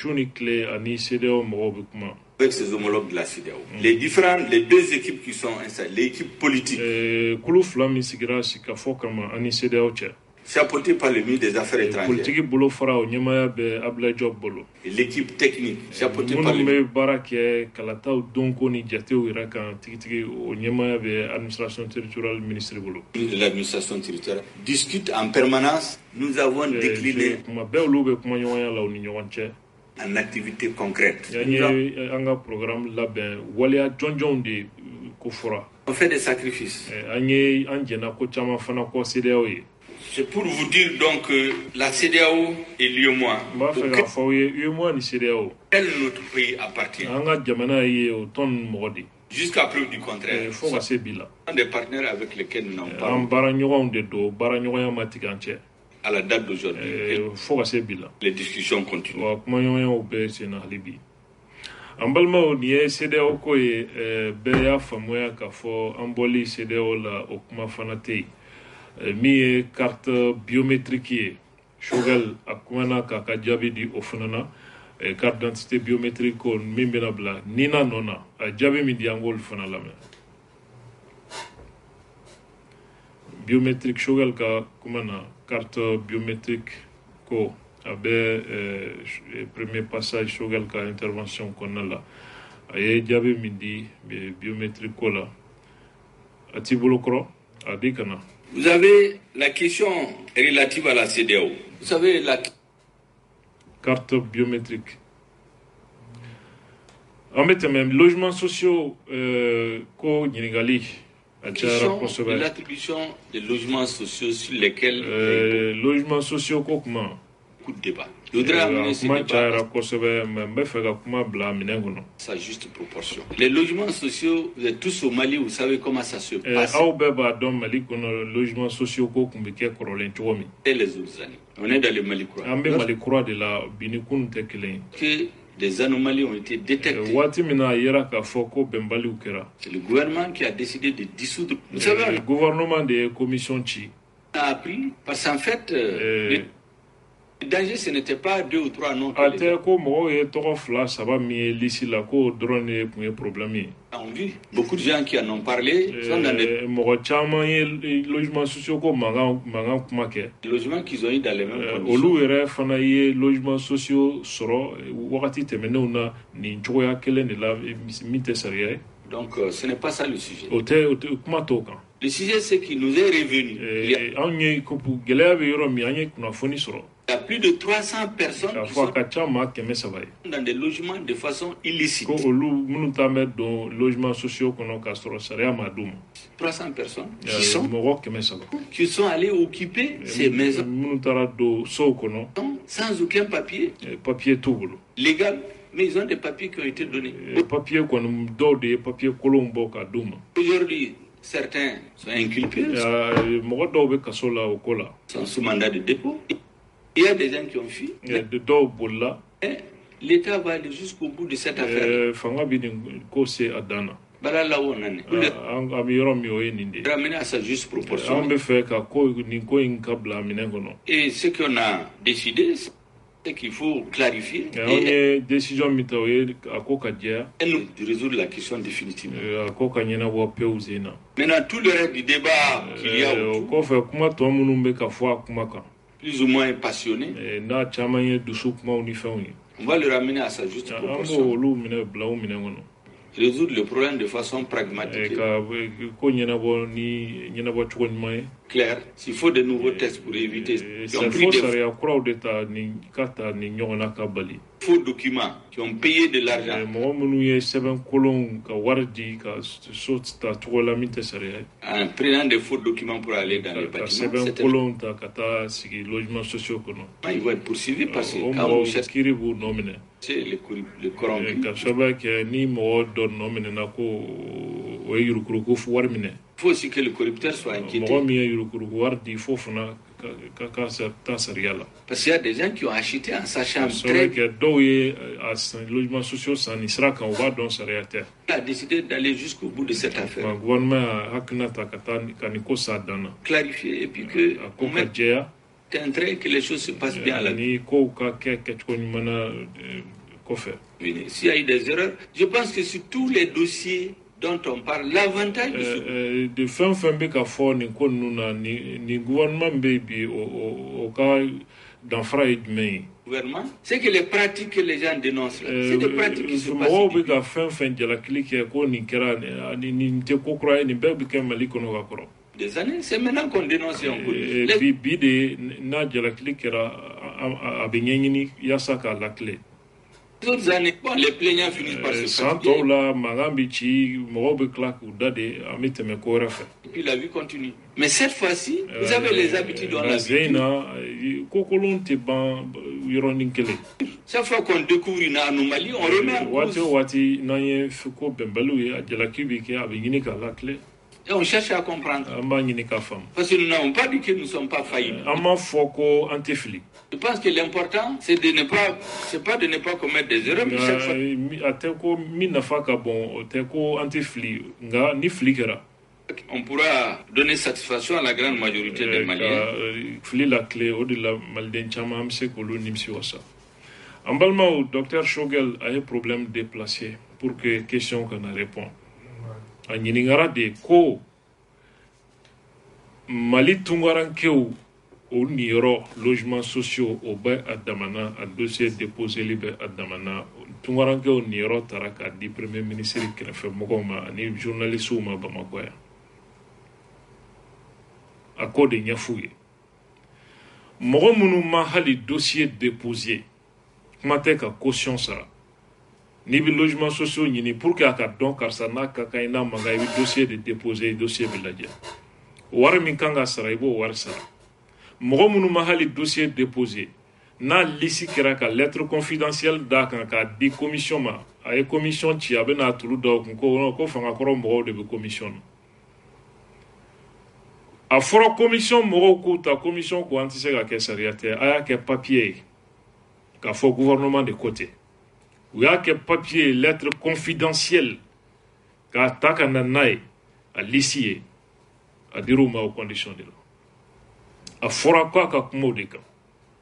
ses homologues de la CEDEAO. Les deux équipes qui sont installées, l'équipe politique chapeautée par le ministre des Affaires étrangères et l'équipe technique chapeautée par le ministre de l'administration territoriale discute en permanence. Nous avons décliné en activité concrète. On fait des sacrifices. C'est pour vous dire donc que la CEDEAO est l'UEMOA. Elle notre pays appartient. Jusqu'à preuve du contraire. Ce sont des partenaires avec lesquels nous n'avons pas. À la date d'aujourd'hui, les discussions continuent. An balimaw nin ye CEDEAO ko ye bɛɛ y'a faamuya k'a fɔ an bɔli CEDEAO la o kuma fana tɛ yen min ye carte biométrique ye Shogel a kumana k'a ka jaabi di o fana na carte d'identité biométrique ko min bɛna bila Nina nɔ na a jaabi min di an k'olu fana lamɛn. Biométrique Shogel ka kuma na carte biométrique ko a bɛ premier passage Shogel ka intervention kɔnɔna la a ye jaabi min di biométrique ko la a t'i bolo kɔrɔ a di ka na. Vous avez la question relative à la CEDEAO. Vous savez carte biométrique. En fait, même logements sociaux, ko Nigali. L'attribution des logements sociaux sur lesquels logements sociaux comment coup de débat. Je voudrais amener ce débat sa juste proportion. Les logements sociaux, vous êtes tous au Mali, vous savez comment ça se passe. Et les autres années. On est dans le Mali Croix. Que des anomalies ont été détectées. C'est le gouvernement qui a décidé de dissoudre. Vous savez, le gouvernement des commissions Chi a appris parce qu'en fait, le danger, ce n'était pas 2 ou 3 noms. On vit. Beaucoup de gens qui en ont parlé sont dans des logements sociaux qu'ils ont eu dans les mêmes conditions. Donc, ce n'est pas ça le sujet. Le sujet, c'est qu'il nous est revenu. Il y a plus de 300 personnes qui sont dans des logements de façon illicite. 300 personnes qui sont allées occuper ces maisons sans aucun papier légal. Mais ils ont des papiers qui ont été donnés. Aujourd'hui, certains sont inculpés, sont sous mandat de dépôt. Il y a des gens qui ont fui. L'État va aller jusqu'au bout de cette affaire. Voilà là où on en est. Ramener à sa juste proportion. Et ce qu'on a décidé, c'est qu'il faut clarifier et nous résoudre la question définitivement. Maintenant, tout le reste du débat qu'il y a autour, plus ou moins passionné, on va le ramener à sa juste proportion. Résoudre le problème de façon pragmatique. Claire, s'il faut de nouveaux tests pour éviter faux documents qui ont payé de l'argent. En prenant des faux documents pour aller dans les bâtiments, ils vont être poursuivis parce que quand vous cherchez le corrompu. Il faut aussi que le corrupteur soit inquiété. Parce qu'il y a des gens qui ont acheté en sachant très bien. Il a décidé d'aller jusqu'au bout de cette affaire. Clarifier et puis que on mette un trait que les choses se passent bien à la vie. S'il y a eu des erreurs, je pense que sur tous les dossiers dont on parle, l'avantage de fin beka fo ni ko nuna ni gouvernement baby au cas d'enfra et demain gouvernement, c'est que les pratiques que les gens dénoncent c'est des pratiques qui se passent. Beka fin de la clique ko ni kera ni te ko croire ni baby ke mali kono ga koro des années, c'est maintenant qu'on dénonce en cours. Les bide na de la clique era abenyeni yasaka la clé. D'autres années, bon, les plaignants finissent par se fatiguer. Et puis la vie continue. Mais cette fois-ci, vous avez les habitudes dans la vie. Chaque fois qu'on découvre une anomalie, on remet en cause. Et on cherche à comprendre. Parce que nous n'avons pas dit que nous ne sommes pas faillibles. Je pense que l'important, c'est de ne pas commettre des erreurs. Mais chaque fois, on pourra donner satisfaction à la grande majorité des Maliens. En docteur Shogel a un problème déplacé pour que question qu'on a répond. A ñiningara de ko Mali tungarankew o niyɔrɔ logements sociaux o bɛ a damana a dossier déposé li bɛ a damana tungarankew niyɔrɔ taara k'a di premier ministre kɛrɛfɛ mɔgɔw ma ani journalistes ma Bamakɔ yan a ko de ɲɛf'u ye mɔgɔ minnu ma hali dossier déposé kuma tɛ ka caution sara n'i bɛ logement sociaux ɲini pour que a ka dɔn karisa n'a ka kan i n'a man kan i bɛ dossier de déposer dossier bɛ lajɛ wari min kan ka sara i b'o wari sara mɔgɔ minnu ma hali dossier déposer n'a lisi kɛra ka lettre confidentielle d'a kan k'a di commission ma a ye commission ci a bɛ n'a tulu da o kun ko fangakɔrɔ mɔgɔw de bɛ commission na a fɔra commission mɔgɔw k'u ta commission ko an tɛ se ka kɛ sariya tɛ a y'a kɛ papier ye k'a fɔ gouvernement de côté u y'a kɛ papier ye lettre confidentielle k'a ta ka na n'a ye a lisi ye a dir'u ma o condition de la a fɔra k'a ka kuma o de kan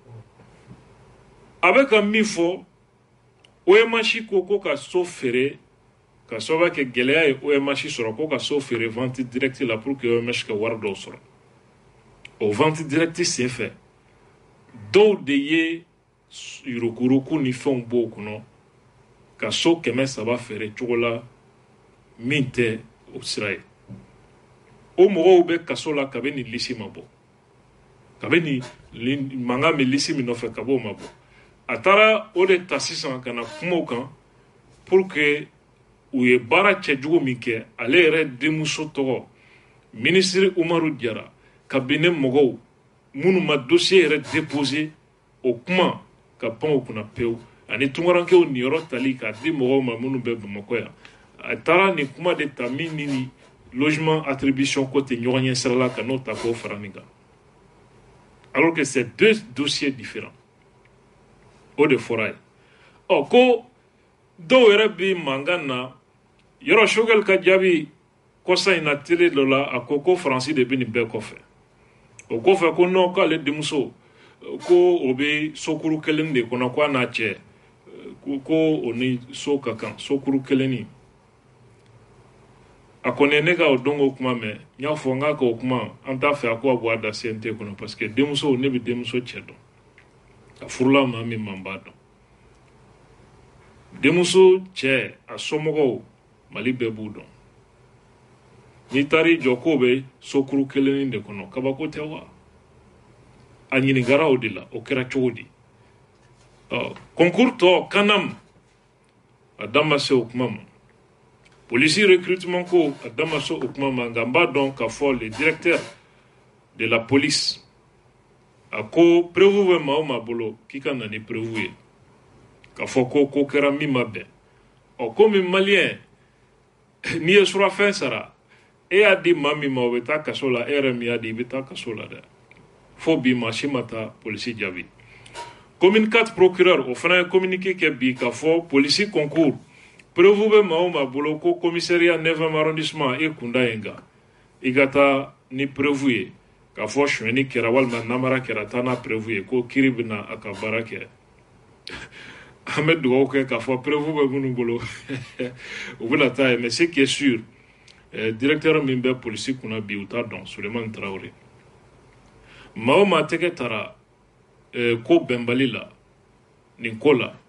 a bɛ ka min fɔ OMH ko ka so feere ka sababu kɛ gɛlɛya ye OMH sɔrɔ ko ka so feere vente directe la pour que OMH ka wari dɔw sɔrɔ o vente directe senfɛ dɔw de ye yurukuruku ni fɛnw b'o kɔnɔ ka so 300 feere cogo la min tɛ o sira ye o mɔgɔw bɛ kaso la kabini lisi ma bɔ kabini mankan bɛ lisi min nɔfɛ ka b'o ma bɔ a taara o de ta sisan ka na kumaw kan pour que u ye baara cɛjugu min kɛ ale yɛrɛ denmuso tɔgɔ ministre Umaru Diarra cabinet mɔgɔw minnu ma dossier yɛrɛ déposer o kuma ka pan o kunna pewu ani tunkarankew niyɔrɔ tali k'a di mɔgɔw ma minnu bɛ Bamakɔ yan a taara nin kuma de ta min ni logement attribution ko tɛ ɲɔgɔn ɲɛ sira la ka n'o ta k'o fara nin kan alors que c'est deux dossiers différents o de fɔra ye ko dɔw yɛrɛ bi mankan na yɔrɔ Choguel ka jaabi kɔsa in na télé dɔ la a ko Faransi de bɛ nin bɛɛ kɔfɛ o kɔfɛ ko non k'ale denmuso ko o bɛ sokuru kelen de kɔnɔ ko a n'a cɛ ko o ni so ka kan sokuru kelen ni a kɔni ne ka o dɔn o kuma mɛn n y'a fɔ n k'a ka o kuma an t'a fɛ a ko a bɔ a da CNT kɔnɔ parce que denmuso ne bɛ denmuso cɛ dɔn a furula maa min man b'a dɔn denmuso cɛ a somɔgɔw Mali bɛɛ b'u dɔn n'i taar'i jɔ k'o bɛ sokuru kelen de kɔnɔ kabako tɛ wa a ɲininkara o de la o kɛra cogo di concours tɔ kanam a da ma se o kuma ma polisi recrutement ko a da ma se o kuma ma nka n b'a dɔn k'a fɔ le directeur de la police a ko preuve bɛ maa o maa bolo k'i ka na ni preuve ye k'a fɔ ko kɛra min ma bɛn komi maliyɛn n'i ye surafɛn sara e y'a di maa min ma o bɛ taa kaso la e yɛrɛ min y'a di i bɛ taa kaso la dɛ fo bi maa si ma taa polisi jaabi commune 4 procureur o fana ye communiqué kɛ bi k'a fɔ polisi concours preuve bɛ maa o maa bolo ko commissariat 9e arrondissement e kunda yen kan i ka taa ni preuve ye k'a fɔ suɲɛni kɛra walima namara kɛra taa n'a preuve ye ko kiiri bɛna a ka baara kɛ an bɛ dugawu kɛ k'a fɔ preuve bɛ minnu bolo u bɛna taa ye mais ce qui est sûr directeur min bɛ polisi kunna bi u t'a dɔn Sulemani Traoré maa o maa tɛgɛ tara ko bɛnbali la nin ko la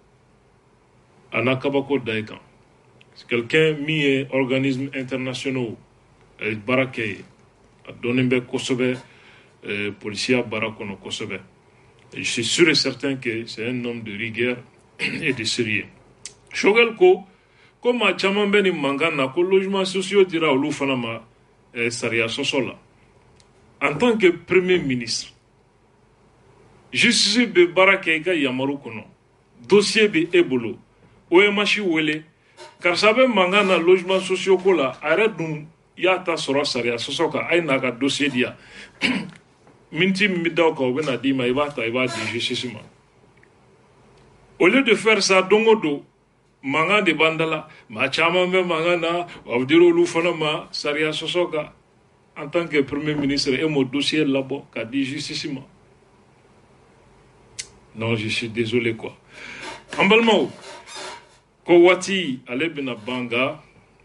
a n'a kabako da i kan quelqu'un min ye organisme internationaux baara kɛ ye a dɔnnen bɛ kosɛbɛ polisiya baara kɔnɔ kosɛbɛ je suis sûr et certain que c'est un homme de rigueur et de sérieux Choguel ko maa caman bɛ nin mankan na ko logement sociaux dira olu fana ma sariya sɔsɔ la en tant que premier ministre justice bɛ baara kɛ i ka yamaru kɔnɔ dossier bɛ e bolo OMH wele karisa bɛ mankan na logement sociaux ko la a yɛrɛ dun y'a ta sɔrɔ sariya sɔsɔ kan a ye n'a ka dossier di yan miniti min bɛ d'aw kan o bɛ na d'i ma i b'a ta i b'a di justice ma au lieu de faire ça don o don mankan de b'an da la maa caman bɛ mankan na a bɛ dira olu fana ma sariya sɔsɔ kan en tant que premier ministre e m'o dossier labɔ k'a di justice ma non je suis désolé quoi an balimaw ko waati ale bɛna ban nka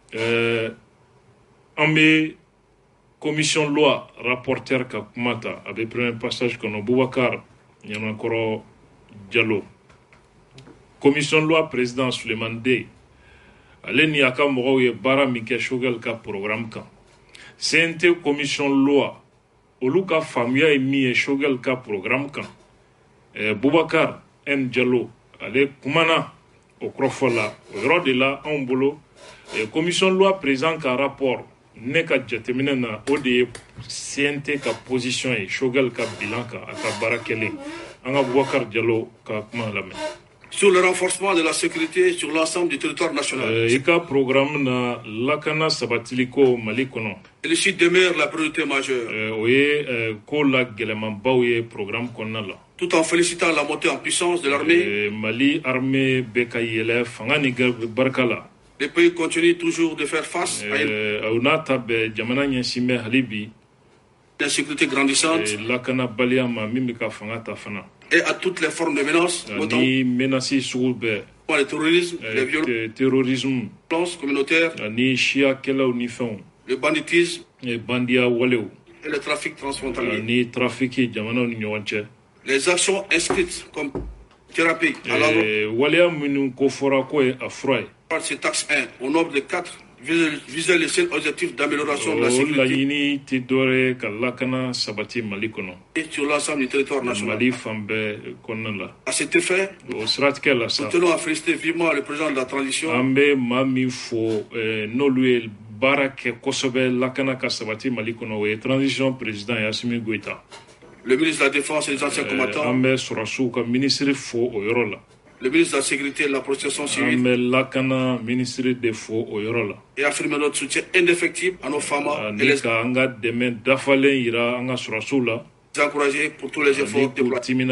an bɛ commission loi rapporteur ka kuma ta a bɛ premier passage kɔnɔ Boubacar Ɲanakɔrɔ Jalo commission loi président Sulemani Dey ale ni a ka mɔgɔw ye baara min kɛ Choguel ka programme kan CNT commission loi olu ka faamuya ye min ye Choguel ka programme kan Boubacar N Jalo ale kumana o krofola o yɔrɔ de la anw bolo commission loi présent ka rapport ne ka jateminɛ na o de ye CNT ka position ye Choguel ka bilan kan a ka baara kɛlen an ka Boubacar Diallo ka kuma lamɛn. Sur le renforcement de la sécurité sur l'ensemble du territoire national. I ka programme na lakana sabatiliko Mali kɔnɔ. Il ici demeure la priorité majeure. O ye ko la gɛlɛmanbaw ye programme kɔnɔna la. Tout en félicitant la montée en puissance de l'armée. Mali armée bɛ ka yɛlɛ fanga ni barika la. Le pays continue toujours de faire face à une jamana ɲɛsin bɛ hali bi l'insécurité grandissante lakana baliya ma min bɛ ka fanga ta fana. Et à toutes les formes de menaces, notamment le terrorisme, le terrorisme communautaire, le banditisme, et le trafic transfrontalier. Les actions inscrites comme thérapie à l'endroit par cet axe 1 au nombre de 4 visaient les seuls objectifs d'amélioration de la sécurité et sur l'ensemble du territoire national. À cet effet, nous tenons à féliciter vivement le président de la transition, le ministre de la Défense et des anciens combattants, le ministre de la Sécurité et de la Protection civile, et affirmer notre soutien indéfectible à nos femmes et les encourager pour tous les efforts déployés.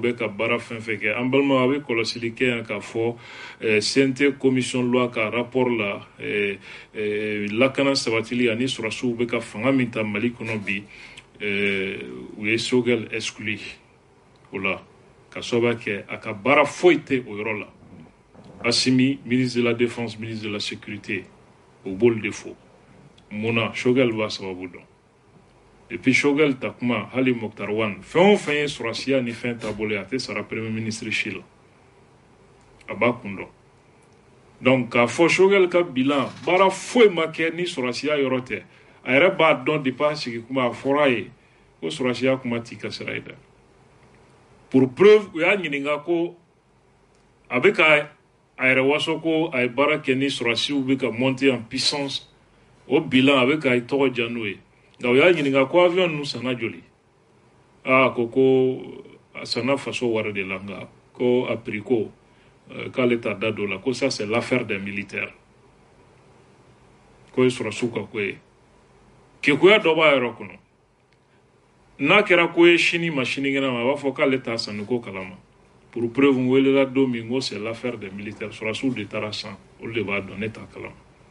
CNT commission loi ka rapport la lakana sabatili ani surasiw bɛ ka fanga min ta Mali kɔnɔ bi u ye Choguel exclu o la ka sababu kɛ a ka baara foyi tɛ o yɔrɔ la. Assimi, ministre de la Défense, ministre de la Sécurité, au bol de faux. Mona Choguel va sababu dɔn. Et puis Choguel ta kuma hali Mokhtar Wan fɛn o fɛn ye surasiya ni fɛn taabolo a tɛ sara premier ministre si la. A b'a kun dɔn. Donc k'a fɔ Choguel ka bilan baara foyi ma kɛ ni surasiya yɔrɔ tɛ a yɛrɛ b'a dɔn depuis a sigi kuma a fɔra a ye ko surasiya kuma t'i ka sira ye dɛ. Pour preuve u y'a ɲininka ko a bɛ ka a yɛrɛ waso ko a ye baara kɛ ni surasiw bɛ ka monter en puissance o bilan a bɛ ka tɔgɔ diya n'o ye nka u y'a ɲininka ko avion ninnu sanna joli ko a sanna faso wari de la nka ko a prix ko k'ale t'a da don la ko ça c'est l'affaire des militaires ko ye surasiw ka ko ye kekuya dɔ b'a yɔrɔ kɔnɔ n'a kɛra ko ye sini ma sinikɛnɛ ma a b'a fɔ k'ale t'a sanni ko kalama pour preuve n welela don min ko c'est l'affaire des militaires surasiw de taara san olu de b'a dɔn ne t'a kalama.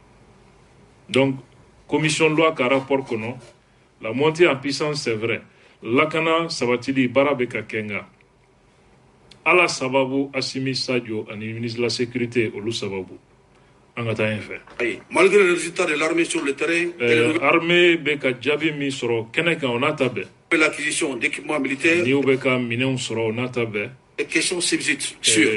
Donc commission loi ka rapport kɔnɔ la montée en puissance c'est vrai lakana sabatili baara bɛ ka kɛ nka ala sababu Assimi Sadio ani ministre de la Sécurité olu sababu an ka taa ɲɛfɛ. Malgré le résultat de l'armée sur le terrain, armée bɛ ka jaabi min sɔrɔ kɛnɛ kan o n'a ta bɛɛ. L'acquisition d'équipements militaires, n'i bɛ ka minɛnw sɔrɔ o n'a ta bɛɛ. Les questions subsistent sur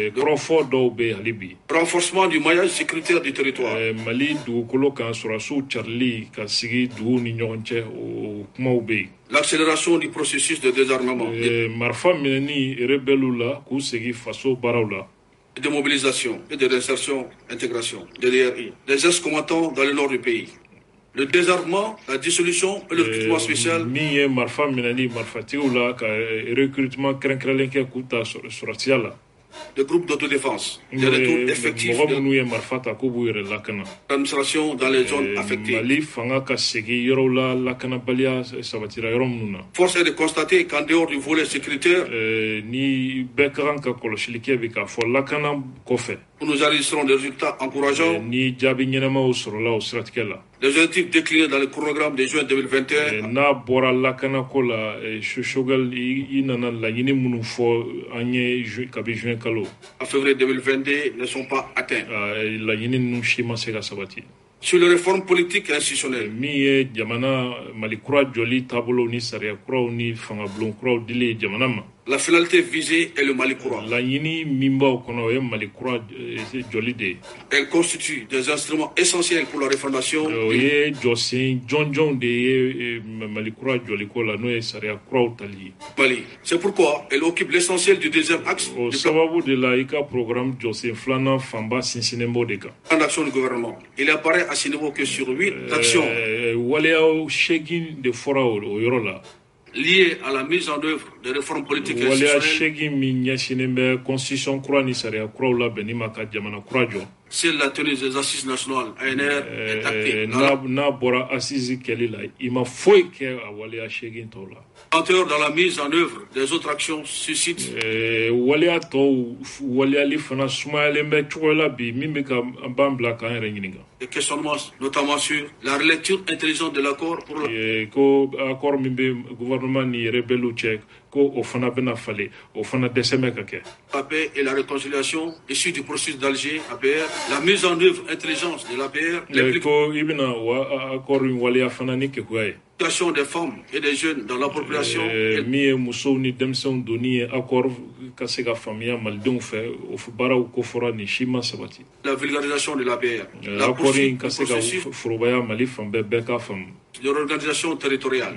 renforcement du maillage sécuritaire du territoire. Mali dugukolo kan surasiw carili ka sigi duguw ni ɲɔgɔn cɛ o kumaw bɛ yen. L'accélération du processus de désarmement. Marifa minɛni rebelles la k'u segin faso baaraw la. De mobilisation et de réinsertion intégration de DRI. Les ex-combattants dans le nord du pays. Le désarmement, la dissolution et le recrutement spécial. Mi marfa minani marfatiw la ka recrutement kɛrɛnkɛrɛnlen kɛ k'u ta surasiya la. Le groupe d'autodéfense. Des retours effectifs. Mɔgɔ minnu ye marifa ta k'u b'u yɛrɛ lakana. L'administration dans les zones affectées. Mali fanga ka segin yɔrɔw la lakanabaliya sabatira yɔrɔ minnu na. Force est de constater qu'en dehors du volet sécuritaire. Ni bɛɛ ka kan ka kɔlɔsili kɛ bi k'a fɔ lakana kɔfɛ. Nous enregistrons des résultats encourageants. Ni jaabi ɲɛnamaw sɔrɔla o siratigɛ la. Les objectifs déclinés dans le chronogramme de juin 2021. N'a bɔra lakana ko la Choguel i nana laɲini minnu fɔ an ye kabi juin kalo. En février 2022 ne sont pas atteints. Laɲini ninnu si ma se ka sabati. Sur les réformes politiques et institutionnelles. Min ye jamana Mali kura jɔli taabolo ni sariya kuraw ni fangabulon kuraw dili jamana ma. La finalité visée est le Mali courant. Elle constitue des instruments essentiels pour la refondation. Mali. C'est pourquoi elle occupe l'essentiel du deuxième axe du plan d'action du gouvernement. Il apparaît à ce niveau que sur 8 actions liées à la mise en œuvre des réformes politiques et institutionnelles, c'est la tenue des assises nationales ANR est actée. Lenteur dans la mise en œuvre des autres actions suscite des questionnements, notamment sur la relecture intelligente de l'accord pour la paix et la réconciliation issue du processus d'Alger, APR, la mise en œuvre intelligente de l'APR, l'implication des femmes et des jeunes dans l'appropriation, la vulgarisation de l'APR, la poursuite du processus de l'organisation territoriale.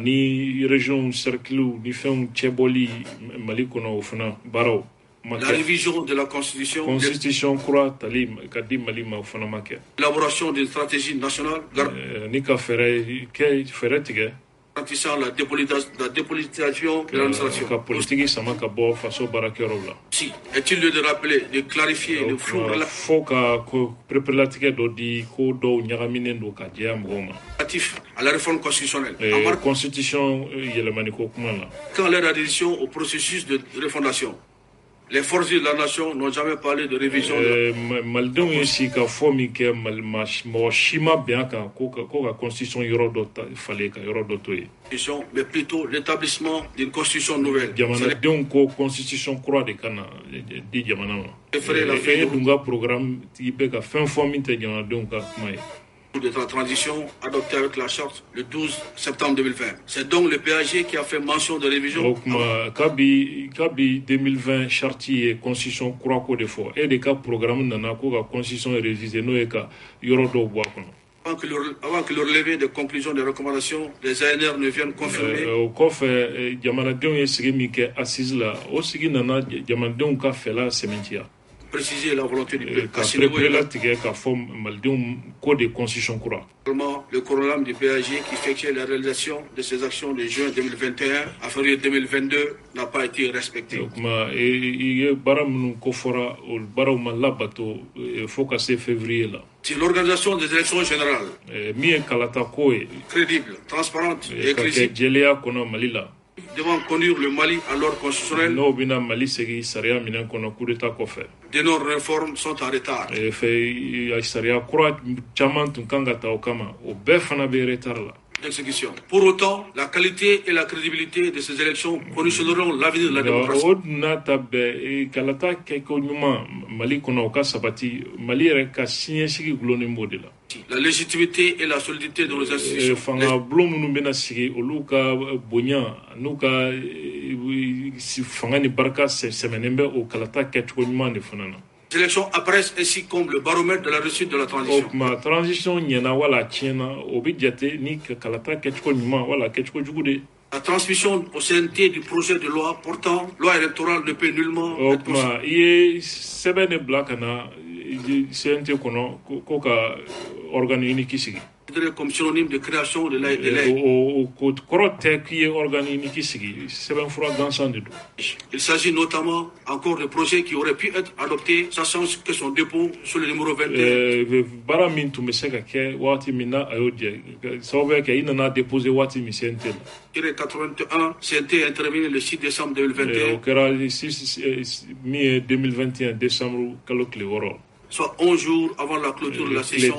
La révision de la Constitution, l'élaboration d'une stratégie nationale garantissant la dépolitisation de l'administration. Si, est-il lieu de rappeler, de clarifier le flou relatif à la réforme constitutionnelle, quand leur adhésion au processus de refondation. Les forces de la nation n'ont jamais parlé de révision. Mais plutôt l'établissement d'une constitution nouvelle. De la transition adoptée avec la charte le 12 septembre 2020. C'est donc le PAG qui a fait mention de révision. Kabi 2020 charte et constitution croix de fort et des cas programme nana ko ka constitution révisée no e ka yoro do bo kono. Avant que le relevé des conclusions des recommandations des ANR ne viennent confirmer. Au kofe jamanadenw ye sigi mi ke assise la o sigi nana jamanadenw ka fela sementia. Préciser la volonté du PAG. Le corollaire du PAG qui effectuait la réalisation de ces actions de juin 2021 à février 2022 n'a pas été respecté. Si l'organisation des élections générales crédible, transparente et inclusive devant conduire le Mali à l'ordre constitutionnel, de nos réformes sont en retard. D'exécution. Pour autant, la qualité et la crédibilité de ces élections conditionneront l'avenir de la démocratie. La légitimité et la solidité de nos institutions. Les élections apparaissent ainsi comme le baromètre de la réussite de la transition. La transmission au CNT du projet de loi portant loi électorale ne peut nullement être possible. Comme synonyme de création de l'AID. Il s'agit notamment encore de projets qui auraient pu être adoptés, sachant que son dépôt sur le numéro 21. Le 81 CNT intervenu le 6 décembre 2021. Soit 11 jours avant la clôture de la session.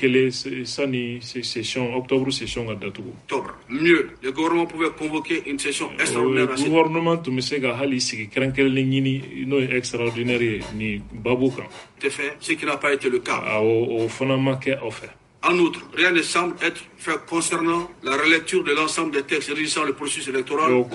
Octobre. Mieux, le gouvernement pouvait convoquer une session extraordinaire. Le gouvernement ce qui n'a pas été le cas. En outre, rien ne semble être fait concernant la relecture de l'ensemble des textes régissant le processus électoral. La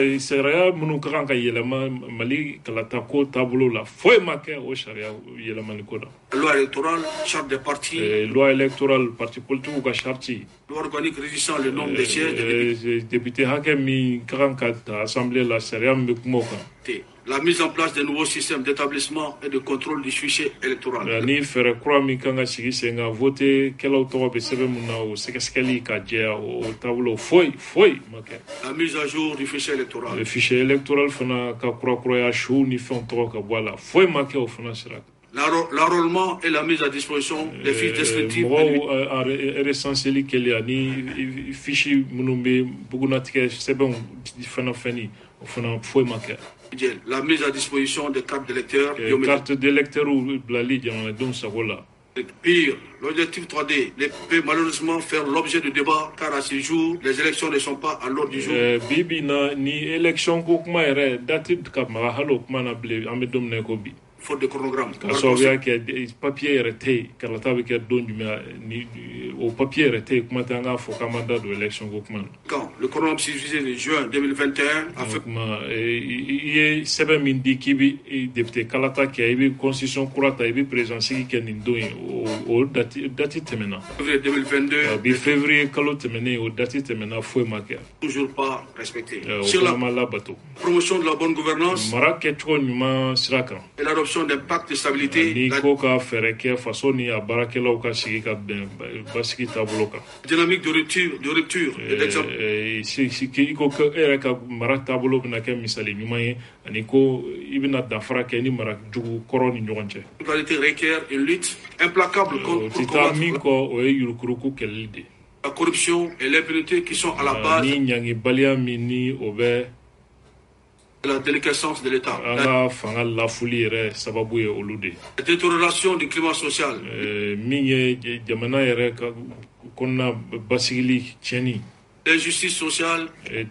loi électorale, charte des partis. Loi électorale, parti politique ou charti. Loi organique régissant le nombre de sièges des députés. La mise en place de nouveaux systèmes d'établissement et de contrôle du fichier électoral. La mise à jour du fichier électoral. Le fichier électoral l'enrôlement et la mise à disposition des fiches descriptives. La mise à disposition des cartes d'électeurs. Carte d'électeur ou la Pire, l'objectif 3D peut malheureusement faire l'objet de débats car à ce jour, les élections ne sont pas à l'ordre du jour. Faute de chronogramme. Papier arrêté, au papier arrêté, quand le chronogramme suffisait de juin 2021 a fait. Il y a 7 députés Kalata qui a eu constitution courante, il y a présence qui est au date temena. Février 2022. Février Kalo temene au date temena foi marqué. Toujours pas respecté. Sur la promotion de la bonne gouvernance. Et l'adoption d'un pacte de stabilité. Dynamique de rupture et d'exemple. Qualité requiert une lutte implacable contre la corruption et l'impunité qui sont à la base de la déliquescence de l'État. La détérioration du climat social. L'injustice sociale et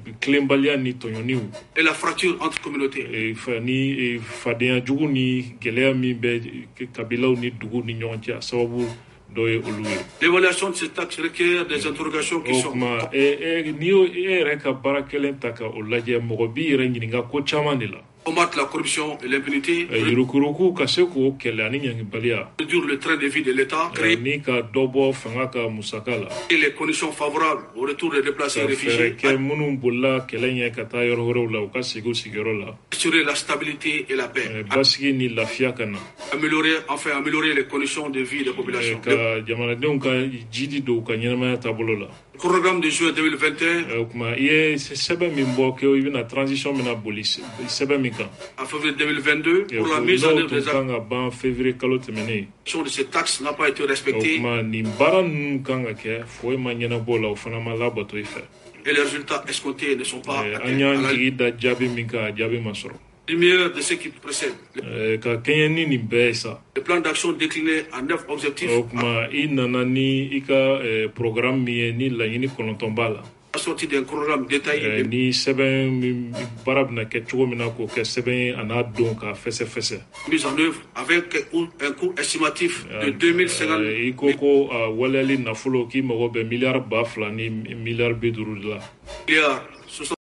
la fracture entre communautés. L'évaluation de ces taxes requiert des interrogations qui sont. Combattre la corruption et l'impunité. Réduire le train de vie de l'État. Créer les conditions favorables au retour des déplacés et réfugiés. Assurer la stabilité et la paix. Améliorer les conditions de vie des populations. Le programme de juin 2021. En février 2022, pour la mise en œuvre des actions de ces taxes n'a pas été respectée. Et les résultats escomptés ne sont pas atteints. Lumière de ce qui précède. Le plan d'action décliné en 9 objectifs. Assorti d'un programme détaillé. Mise en œuvre avec un coût estimatif de 2050 milliards.